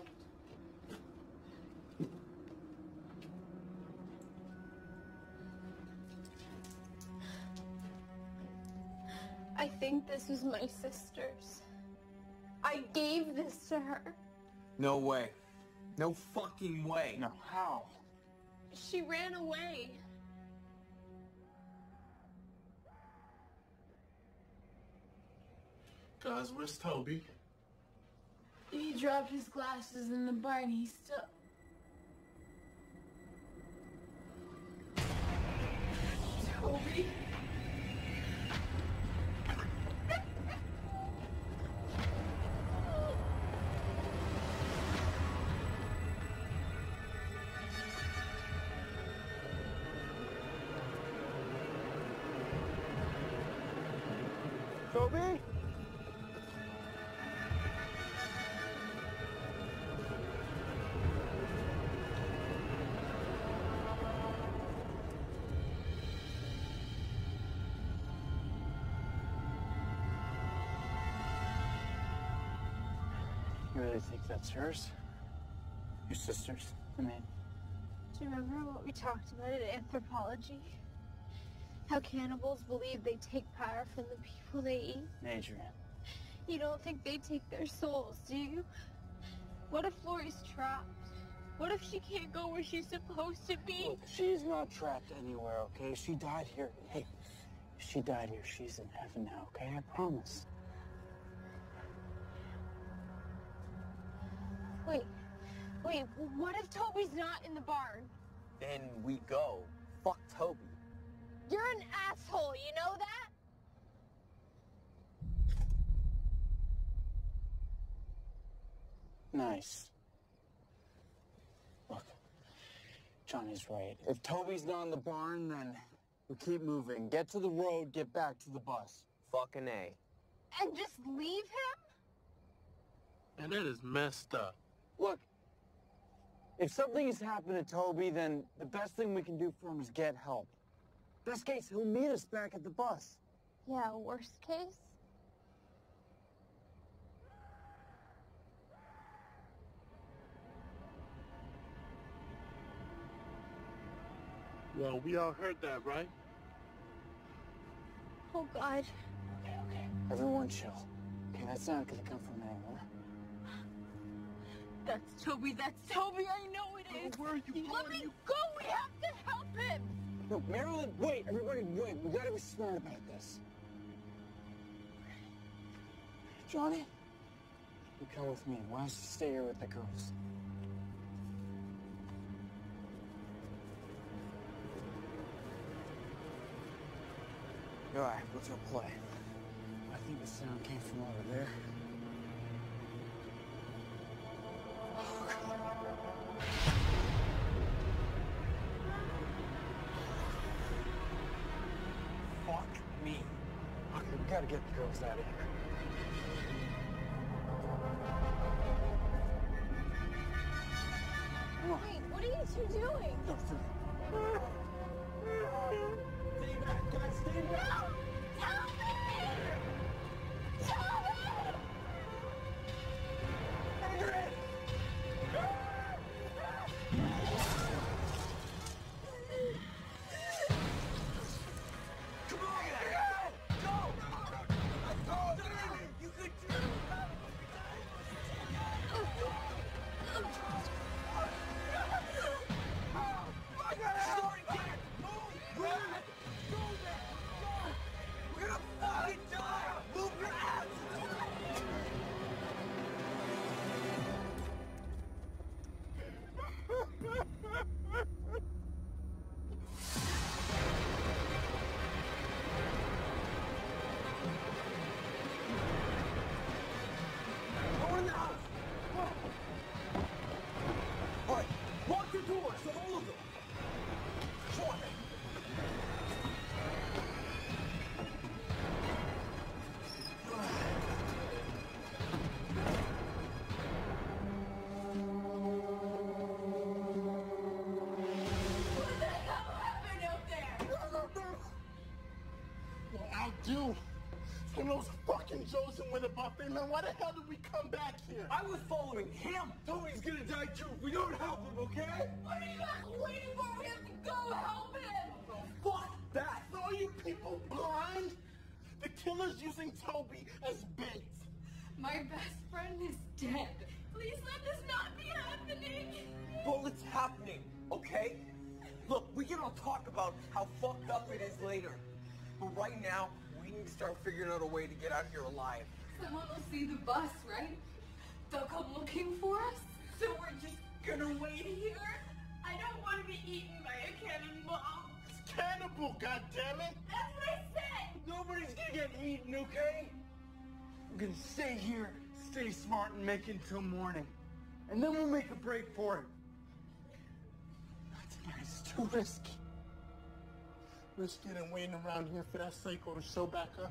S1: I think this was my sister's. I gave this to her.
S7: No way. No fucking way.
S6: No, how?
S1: She ran away.
S5: Guys, where's Toby?
S10: He dropped his glasses in the bar and he's still... Toby?
S2: Toby?
S6: You really think that's hers? Your sister's? I mean...
S1: Do you remember what we talked about in anthropology? How cannibals believe they take power from the people they eat?
S6: Adrian.
S1: You don't think they take their souls, do you? What if Lori's trapped? What if she can't go where she's supposed to be?
S6: Look, she's not trapped anywhere, okay? She died here. Hey, if she died here, she's in heaven now, okay? I promise.
S1: Wait, what if Toby's not in the barn?
S7: Then we go. Fuck Toby.
S8: You're an asshole, you know that?
S6: Nice. Look, Johnny's right. If Toby's not in the barn, then we keep moving. Get to the road, get back to the bus.
S7: Fucking A.
S8: And just leave him?
S5: And that is messed up.
S6: Look, if something has happened to Toby, then the best thing we can do for him is get help. Best case, he'll meet us back at the bus.
S8: Yeah, worst case?
S5: Well, we all heard that, right?
S8: Oh, God.
S6: Okay. Everyone chill. Okay, that's not gonna come from anywhere.
S8: That's Toby, that's Toby, I know it is.
S5: Where are you going?
S8: Let me go, we have to help him.
S6: No, Marilyn, wait, everybody wait. We gotta be smart about this. Johnny, you come with me. Why don't you stay here with the girls? All right, what's our play? I think the sound came from over there. Fuck me. Okay, we gotta get the girls out of here. Come on.
S8: Wait, what are you two doing?
S6: Nothing.
S9: Stay back, guys, stay back!
S8: No! Tell me! Tell me!
S9: Adrian! Come on! Go! Go! You could do it! Story, get it! Move! Move! Go there! Go! We're gonna fucking die! Move your ass! Go in the house! All right, lock your doors, all of them! Sure.
S8: What the hell happened out there?
S5: Well, I do. From those fucking Joes with a buffet, man, why the hell did we come back here?
S9: I was following him! Tony's gonna die too if we don't help him, okay?
S8: What are you guys waiting for? We have to go help him!
S5: Fuck that! Are you people blind? The killer's using Toby as bait.
S10: My best friend is dead.
S8: Please let this not be happening!
S9: Well, it's happening, okay? Look, we can all talk about how fucked up it is later. But right now, we need to start figuring out a way to get out of here alive.
S10: Someone will see the bus, right? They'll come looking for us.
S8: So we're just gonna wait here? I don't want to be eaten by a cannonball.
S5: It's cannibal, goddammit!
S8: That's what I said!
S9: Nobody's gonna get eaten, okay?
S2: We're gonna stay here, stay smart, and make it until morning. And then we'll make a break for it.
S5: It's too risky. Risky than waiting around here for that psycho to show back up.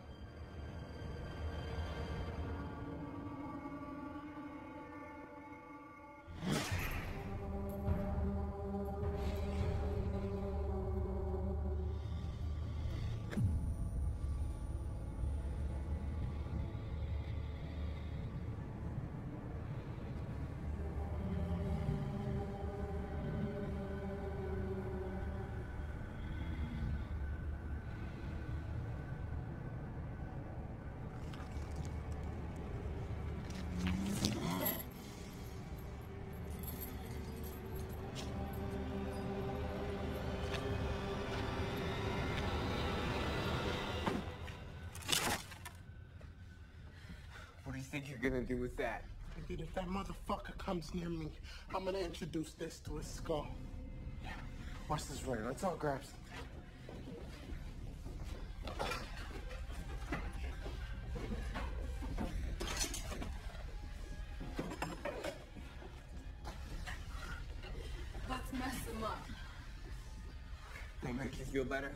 S9: What do you think you're gonna do with that?
S5: Dude, if that motherfucker comes near me, I'm gonna introduce this to his skull.
S6: Watch this right. Let's all grab something.
S7: You feel better?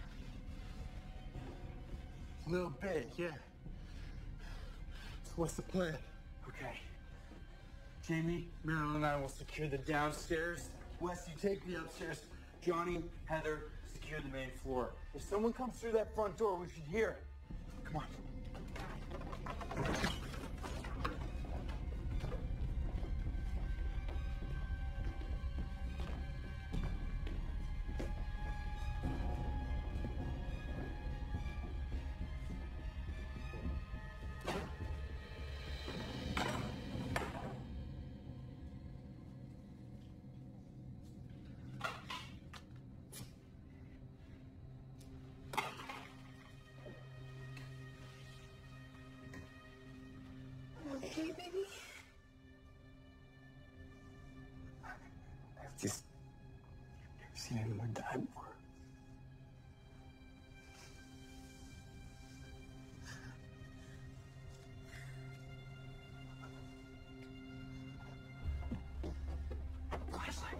S5: A little bit, yeah. So what's the plan?
S7: Okay. Jamie, Marilyn, and I will secure the downstairs. Wes, you take the upstairs. Johnny, Heather, secure the main floor. If someone comes through that front door, we should hear it. Come on.
S1: Okay, baby?
S7: I've just never seen anyone die before. Flashlight.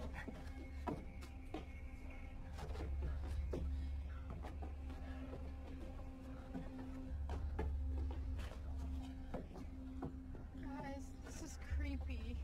S8: Guys, this is creepy.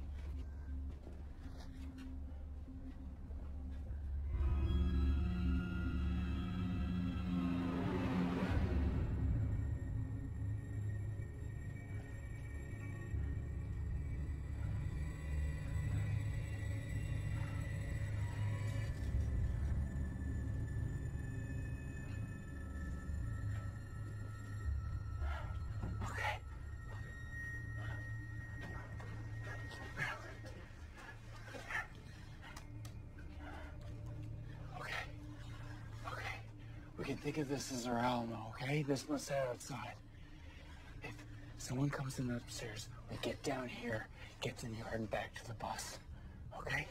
S6: We can think of this as our Alamo, okay? This must head outside. If someone comes in upstairs, we get down here, get to the yard, and back to the bus, okay?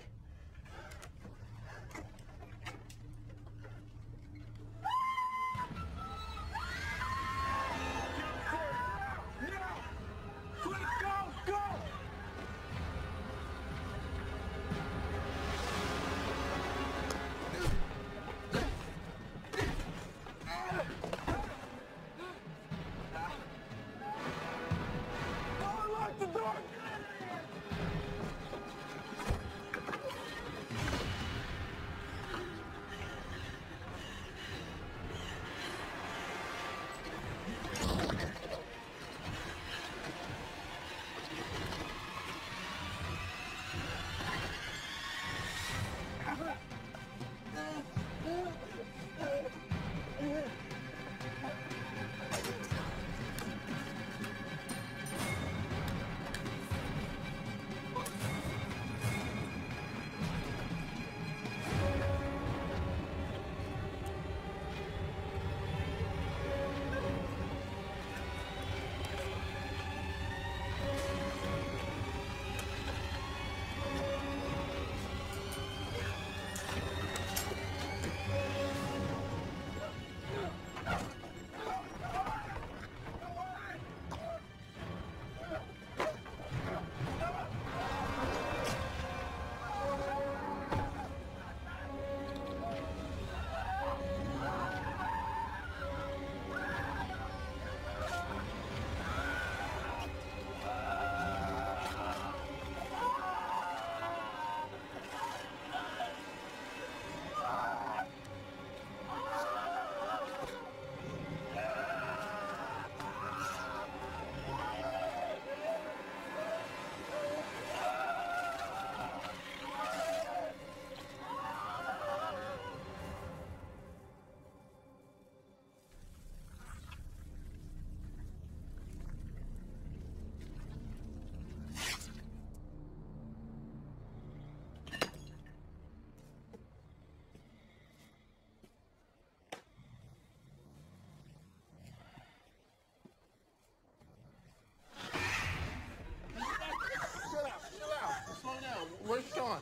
S5: Where's Sean?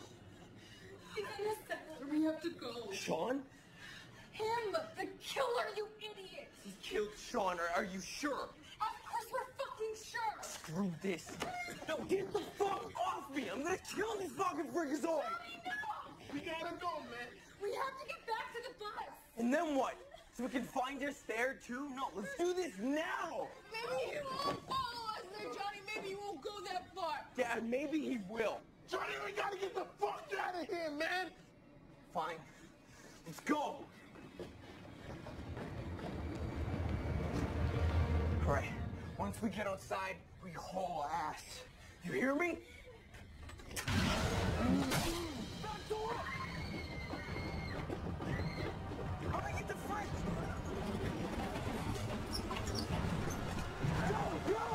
S1: He's in the cellar. We have to go.
S7: Sean?
S1: Him! The killer, you idiot!
S7: He killed Sean. Are you sure?
S1: Of course we're fucking sure!
S7: Screw this. No, get the fuck off me! I'm gonna kill this fucking freakazoid!
S1: No!
S5: We gotta go, man.
S1: We have to get back to the bus!
S7: And then what? So we can find us there too? No, let's do this now!
S9: Maybe he won't follow us there, Johnny. Maybe he won't go that far.
S7: Dad, maybe he will.
S5: Johnny, we gotta get the fuck out of here, man!
S7: Fine. Let's go! Alright, once we get outside, we haul ass. You hear me? Back door! How do I get the French? Go, go!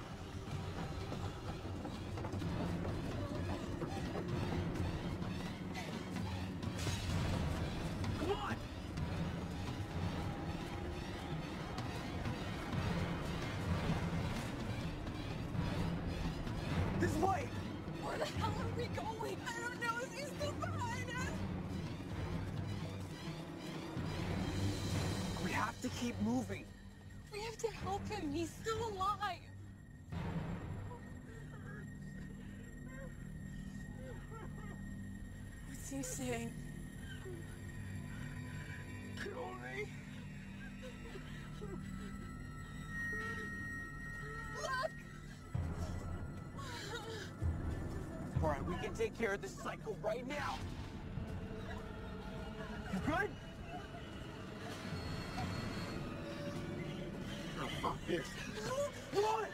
S7: Come on! This way!
S9: Where the hell are we going? I don't know. Is he still behind us?
S7: We have to keep moving.
S9: We have to help him. He's still alive. What's he saying?
S7: Kill me.
S9: Look!
S7: All right, we can take care of this cycle right now. You good?
S5: Oh, fuck this.
S7: Run!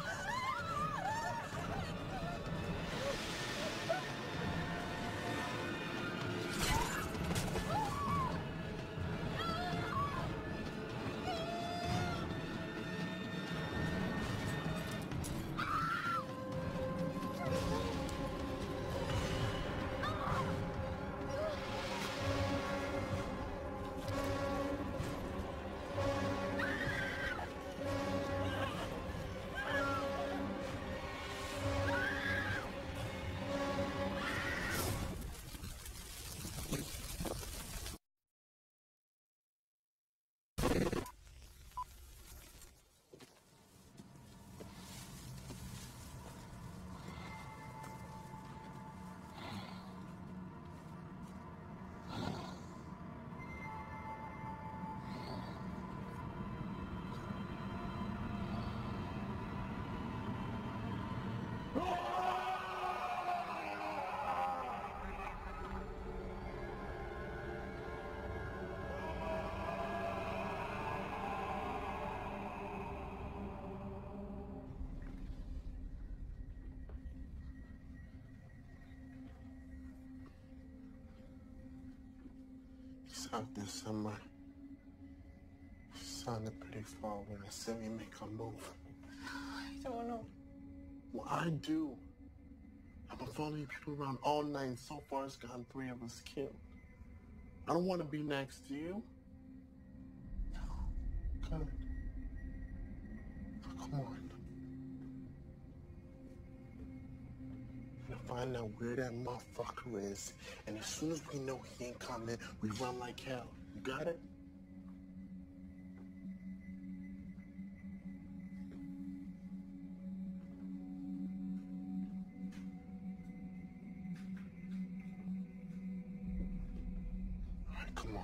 S5: It's out there somewhere. It sounded pretty far when I said we make a move.
S9: I don't know.
S5: Well, I do. I've been following people around all night, and so far it's gotten 3 of us killed. I don't want to be next to you. Good. Come on. We'll find out where that motherfucker is, and as soon as we know he ain't coming, we run like hell. You got it? All right, come on.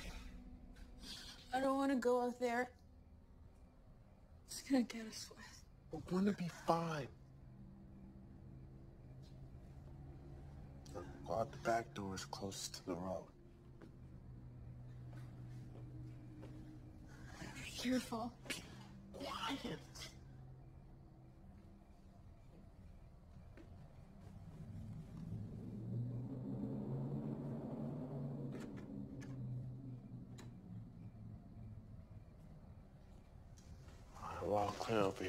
S9: I don't want to go out there. It's gonna get us wet.
S5: We're gonna be fine. Go out the back door is closest to the road.
S9: Be careful.
S5: Quiet. All right, we're all clear over here.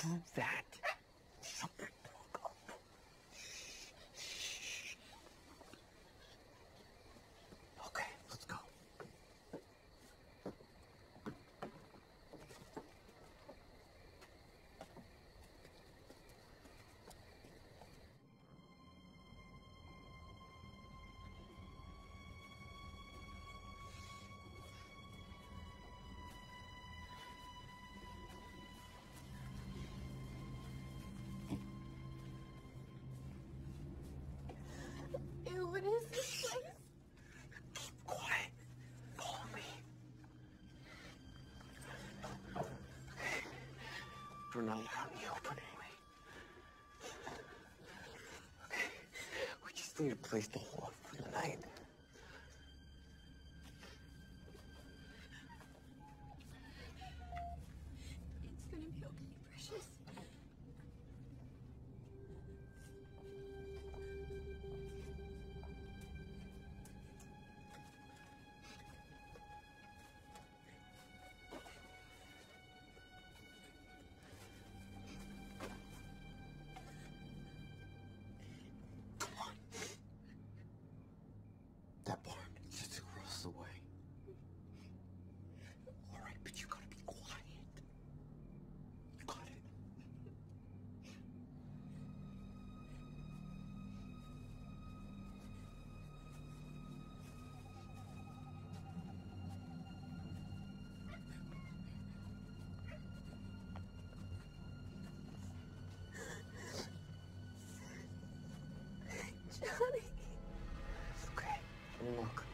S7: do that. Shut the fuck up. Okay, let's go.
S8: Ew, what is this place?
S7: Keep quiet. Follow me. We're not out in the open anyway. Okay, we just need a place to hold up for the night.
S8: It's gonna be okay, precious.
S7: That barn is just across the way. All right, but you gotta be quiet. You got it.
S8: Johnny.
S7: It's okay. Look.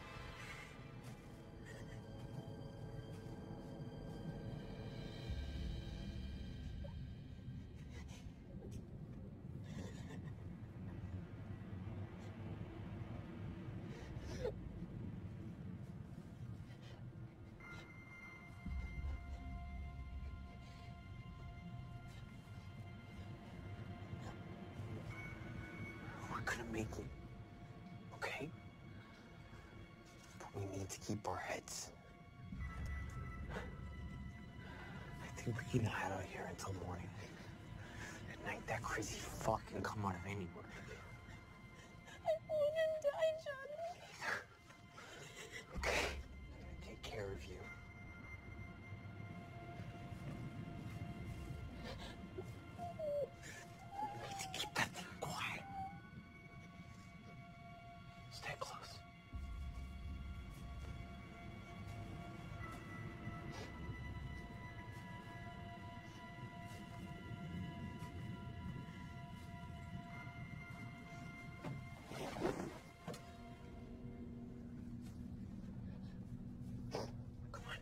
S7: We're gonna make it. Okay? But we need to keep our heads. I think we can hide out here until morning. At night, that crazy fuck can come out of anywhere.
S8: I wanna die, Johnny.
S7: Okay? I'm gonna take care of you. We need to keep that thing quiet. Stay close. Come on.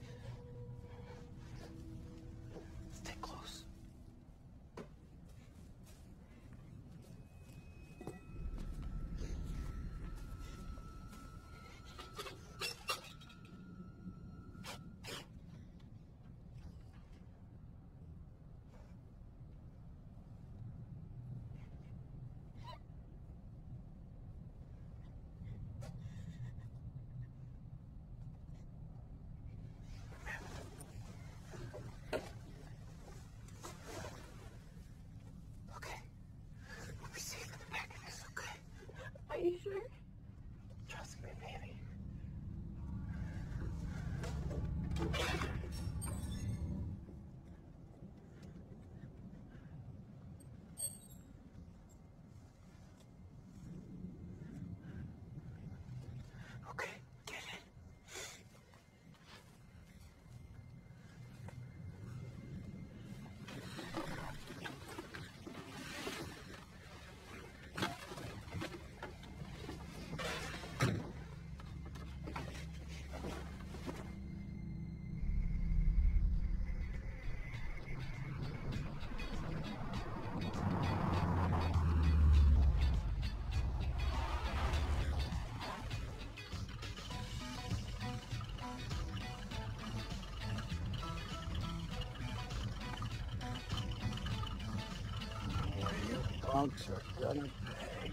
S7: Stay close. Okay. We'll be safe in the back of this, okay?
S8: Are you sure?
S7: Trust me, baby. Okay, get in.
S4: You punks are gonna pay.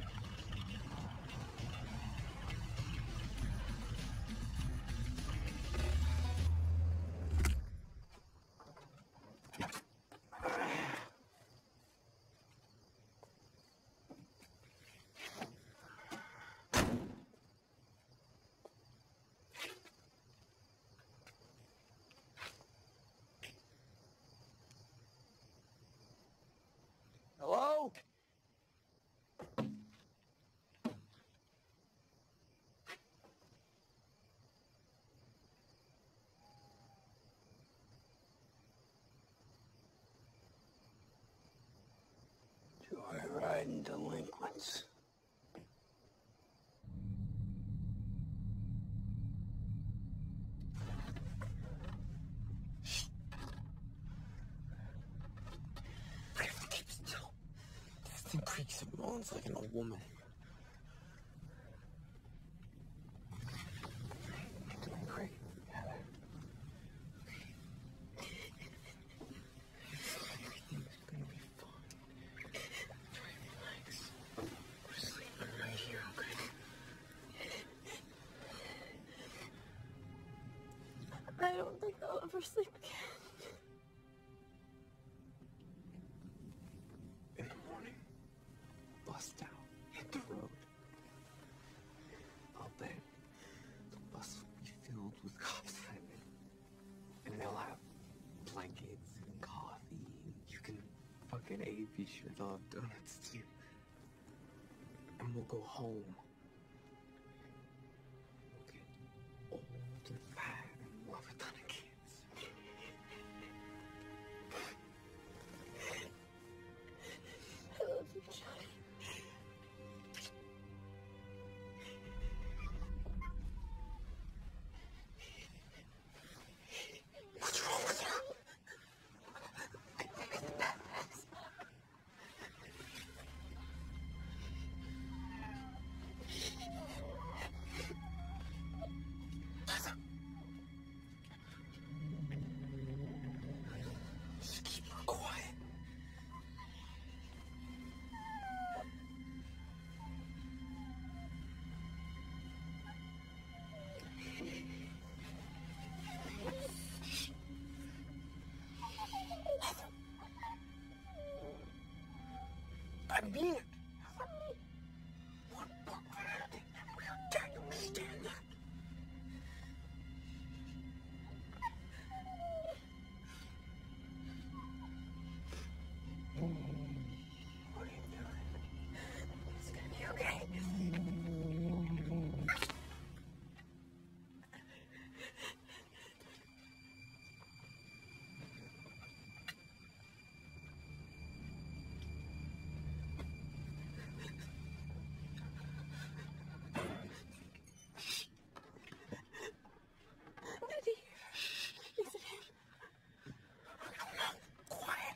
S4: riding delinquents.
S7: I have to keep still. This thing creaks and moans like an old woman. We're doing great together. Everything's gonna be fine. Try and relax. We're sleeping right here, okay?
S8: I don't think I'll ever sleep again.
S7: In the morning, bust out, hit the road. I'll bet the bus will be filled with cops, and they'll have blankets and coffee, and you can fucking be sure they'll have donuts too. And we'll go home. We'll get old and fat, and we'll have a ton of kids.
S8: I love you, Johnny.
S7: What's wrong with her? Just keep her quiet. I mean it. One buck for everything. We are dead. You understand that? What are you doing?
S8: It's gonna be okay. Eddie, is it him?
S7: I don't know. Quiet.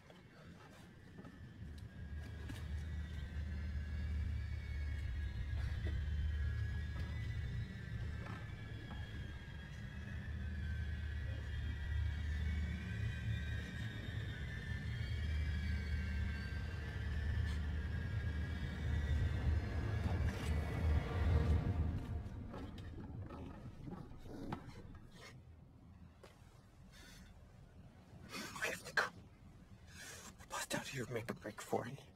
S7: We have to go. Bust out here, make a break for it.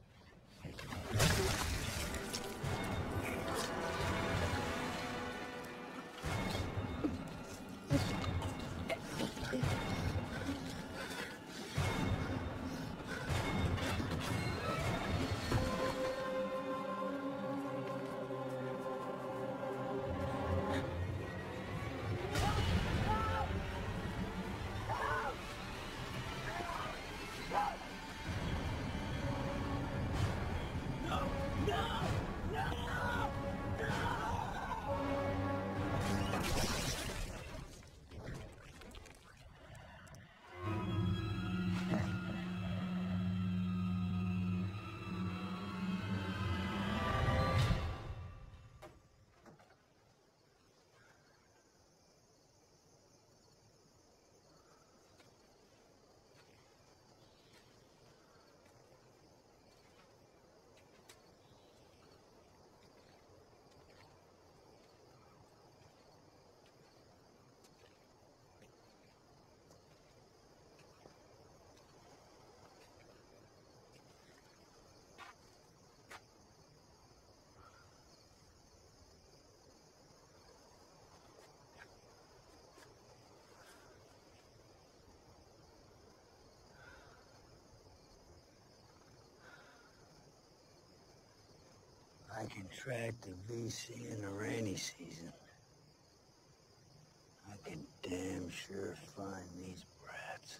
S4: I can track the VC in the rainy season. I can damn sure find these brats.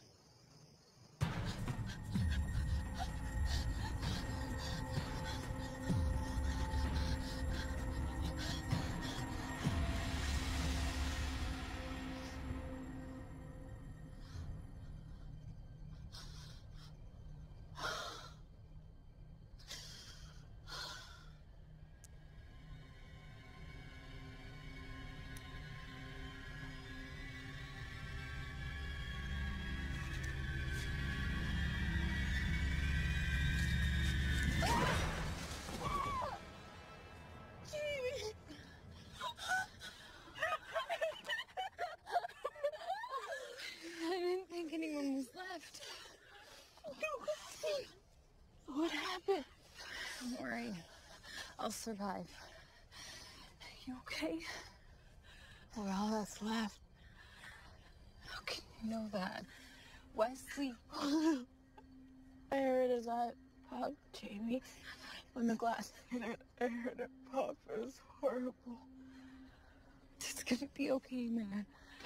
S8: worry. I'll survive. You okay? We're all that's left. How can you know that? Wesley. I heard his eye pop, Jamie. When the glass hit it, I heard it pop. It was horrible. It's gonna be okay, man.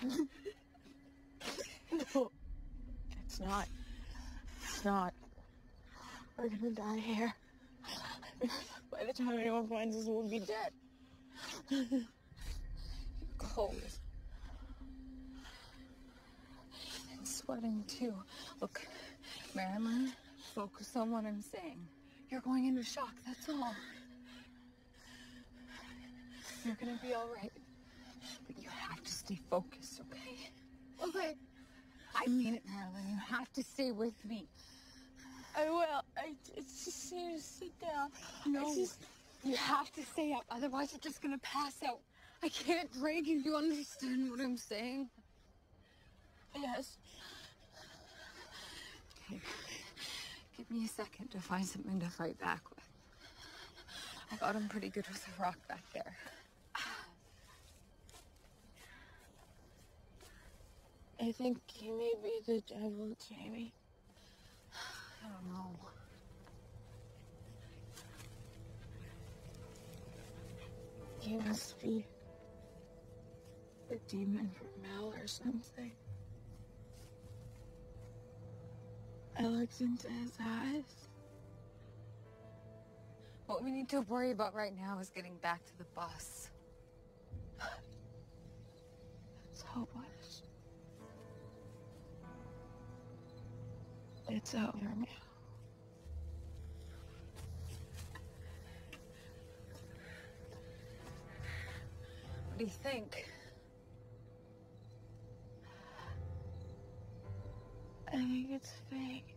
S8: No, it's not. It's not. We're gonna die here. By the time anyone finds us, we'll be dead. You're cold. And sweating, too. Look, Marilyn, focus on what I'm saying. You're going into shock, that's all. You're gonna be all right. But you have to stay focused, okay? Okay. I mean it, Marilyn. You have to stay with me. I will. I just need to sit down. No. You have to stay up. Otherwise, you're just gonna pass out. I can't drag you. You understand what I'm saying? Yes. Okay. Give me a second to find something to fight back with. I got him pretty good with the rock back there. I think he may be the devil, Jamie. I don't know. He must be a demon from hell or something. I looked into his eyes. What we need to worry about right now is getting back to the bus. It's hopeless. It's over now. What do you think? I think it's fake.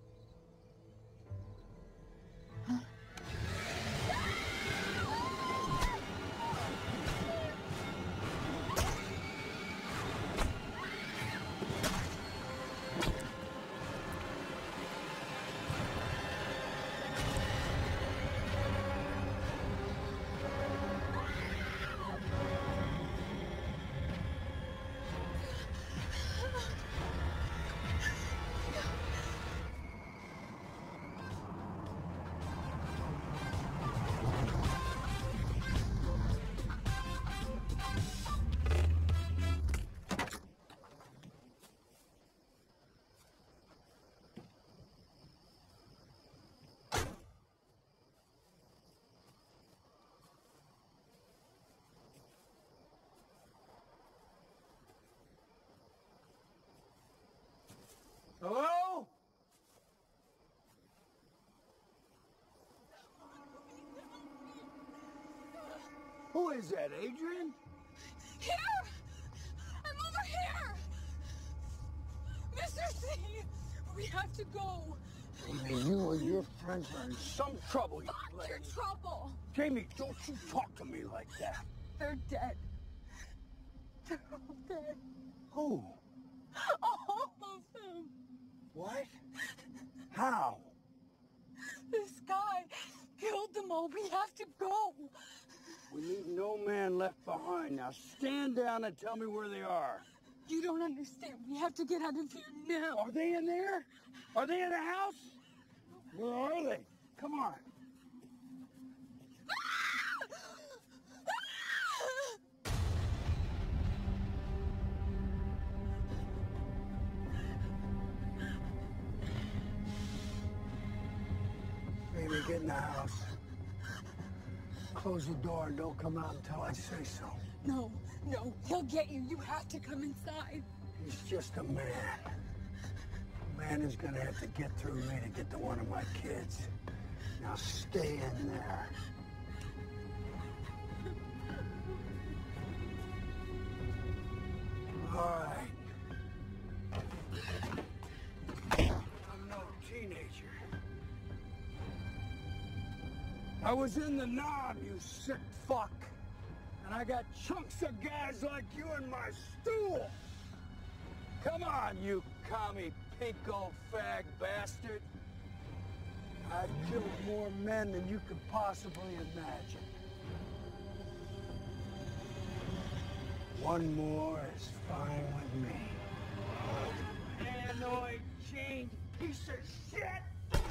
S4: Hello? Who is that, Adrian?
S8: Here! I'm over here! Mr. C! We have to go!
S4: Jamie, you and your friends are in some trouble, you
S8: Fuck your trouble!
S4: Jamie, don't you talk to me like that.
S8: They're dead. They're all dead.
S4: Who?
S8: All of them!
S4: What? How?
S8: This guy killed them all. We have to go.
S4: We leave no man left behind. Now stand down and tell me where they are.
S8: You don't understand. We have to get out of here now.
S4: Are they in there? Are they in the house? Where are they? Come on. Baby, get in the house. Close the door and don't come out until I say so.
S8: No, no, he'll get you. You have to come inside.
S4: He's just a man. A man is gonna have to get through me to get to one of my kids. Now stay in there. All right. I'm no teenager. I was in the Nam, you sick fuck. And I got chunks of guys like you in my stool. Come on, you commie pinko fag bastard. I killed more men than you could possibly imagine. One more is fine with me. Paranoid chained piece of shit!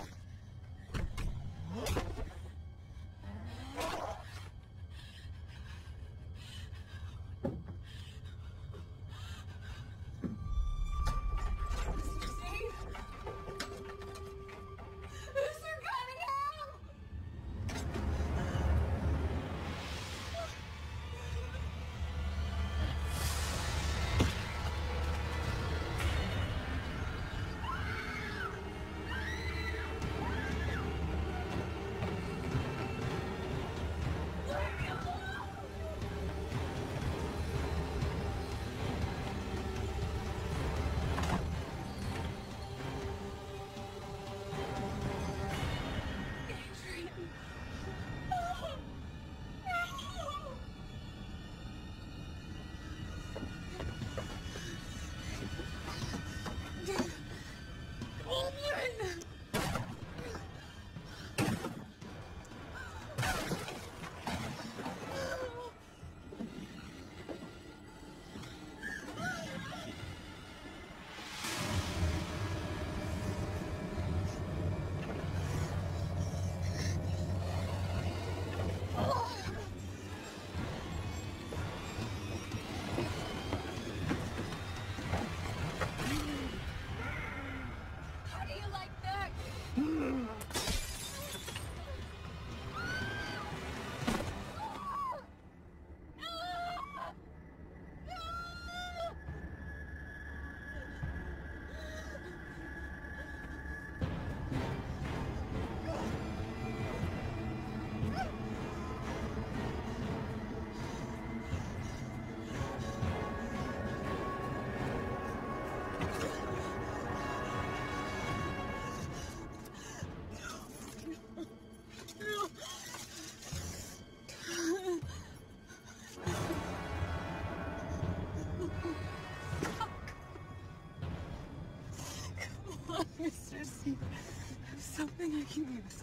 S11: Mr. C, something I can use.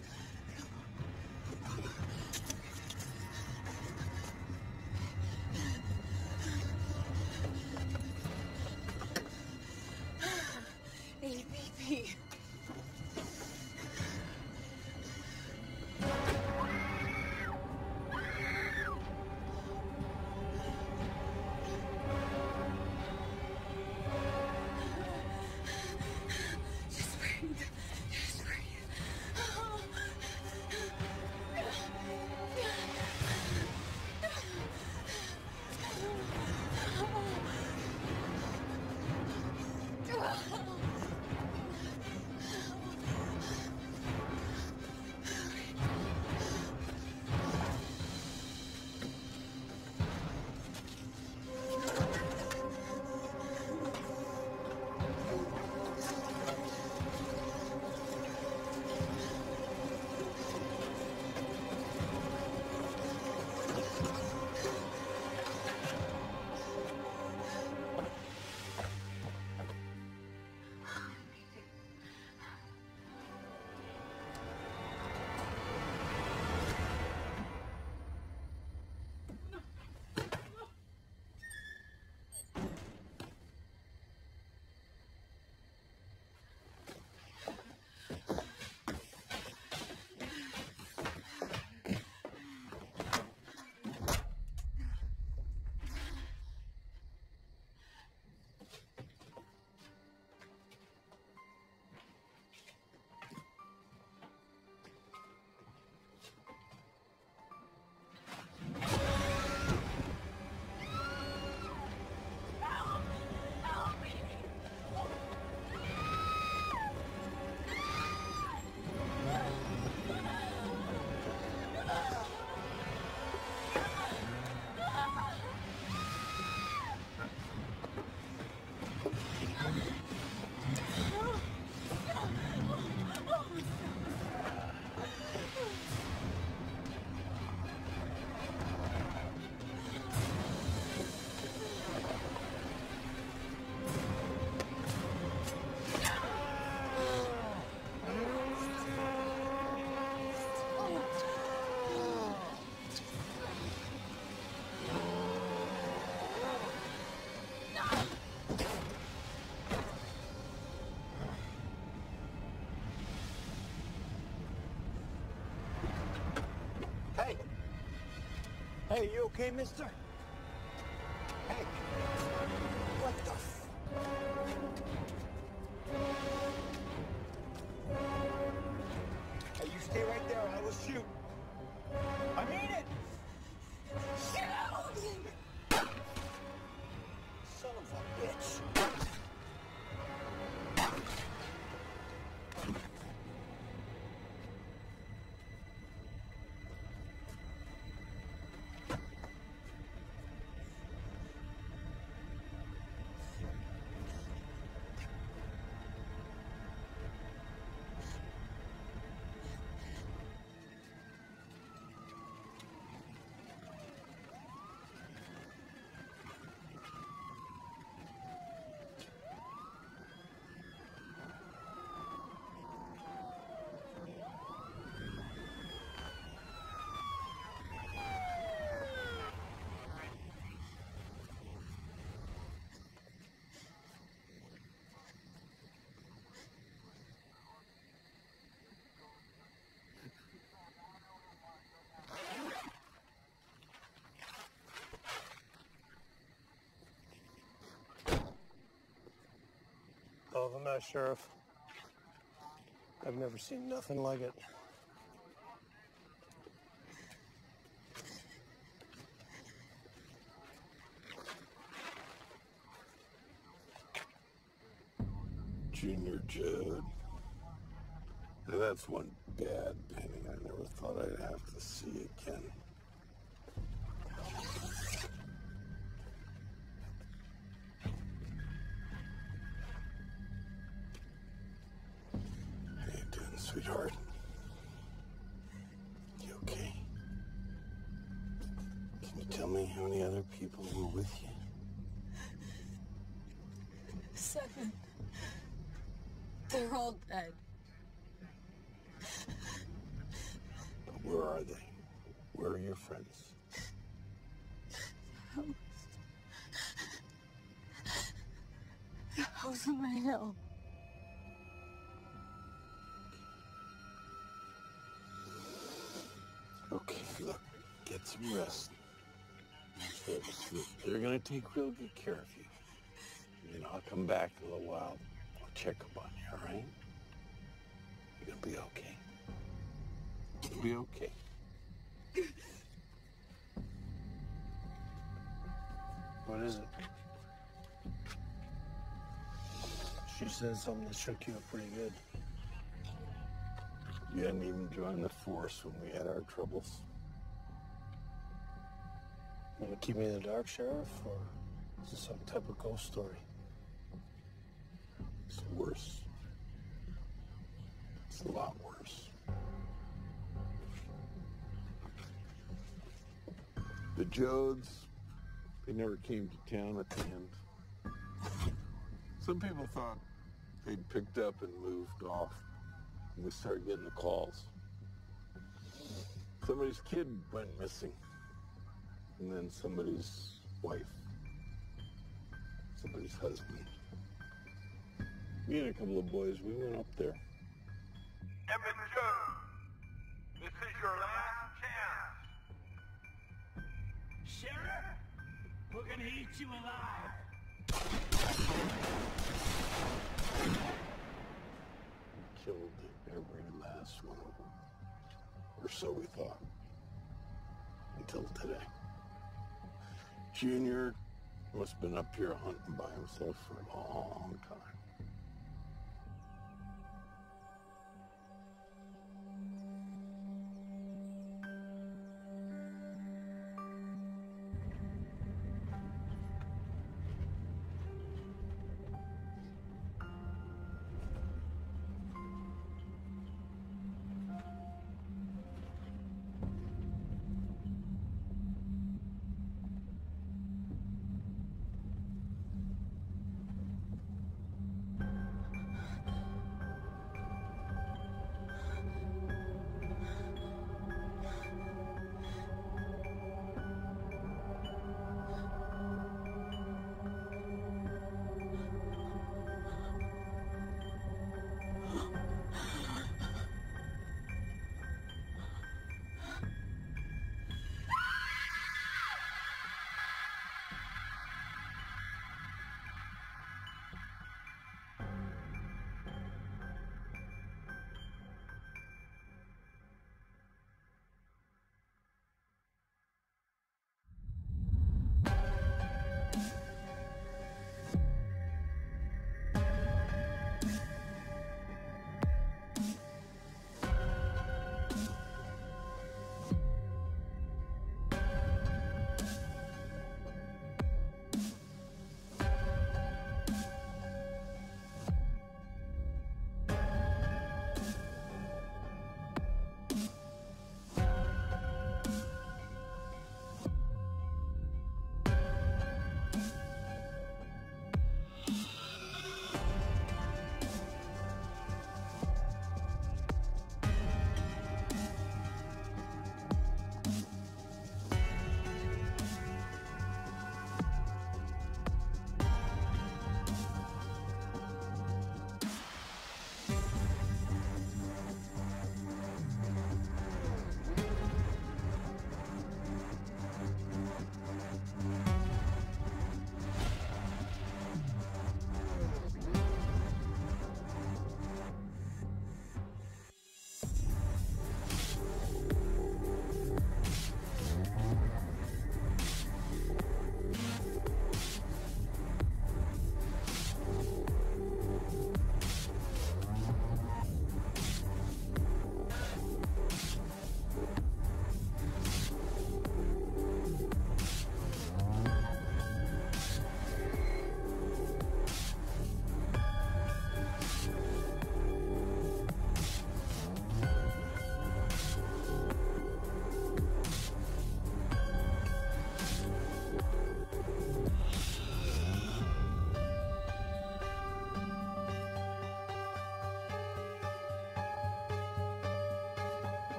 S11: APP. Just breathe. Just breathe.
S4: Hey, you okay, mister? Hey. What the Hey, you stay right there or I will shoot. I mean it! Shoot! Son of a bitch.
S12: Hell of a mess, Sheriff. I've never seen nothing like it.
S4: Junior Judd. Now that's one bad painting I never thought I'd have to see again. How you doing, sweetheart? You okay? Can you tell me how many other people were with you?
S11: 7. They're all dead.
S4: But where are they? Where are your friends?
S11: The house on the hill.
S4: Okay, look, get some rest. They're gonna take real good care of you. And I'll come back in a little while. I'll check up on you, all right? You're gonna be okay. You'll be okay.
S12: What is it? She said something that shook you up pretty good.
S4: You hadn't even joined the force when we had our troubles.
S12: You want to keep me in the dark, Sheriff, or is this some type of ghost story?
S4: It's worse. It's a lot worse. The Jodes, they never came to town at the end. Some people thought they'd picked up and moved off, and we started getting the calls. Somebody's kid went missing, and then somebody's wife, somebody's husband. Me and a couple of boys, we went up there.
S9: Evan Jones, this is your last chance. Sheriff, we're gonna eat you alive.
S4: Killed every last one of them. Or so we thought. Until today. Junior must have been up here hunting by himself for a long time.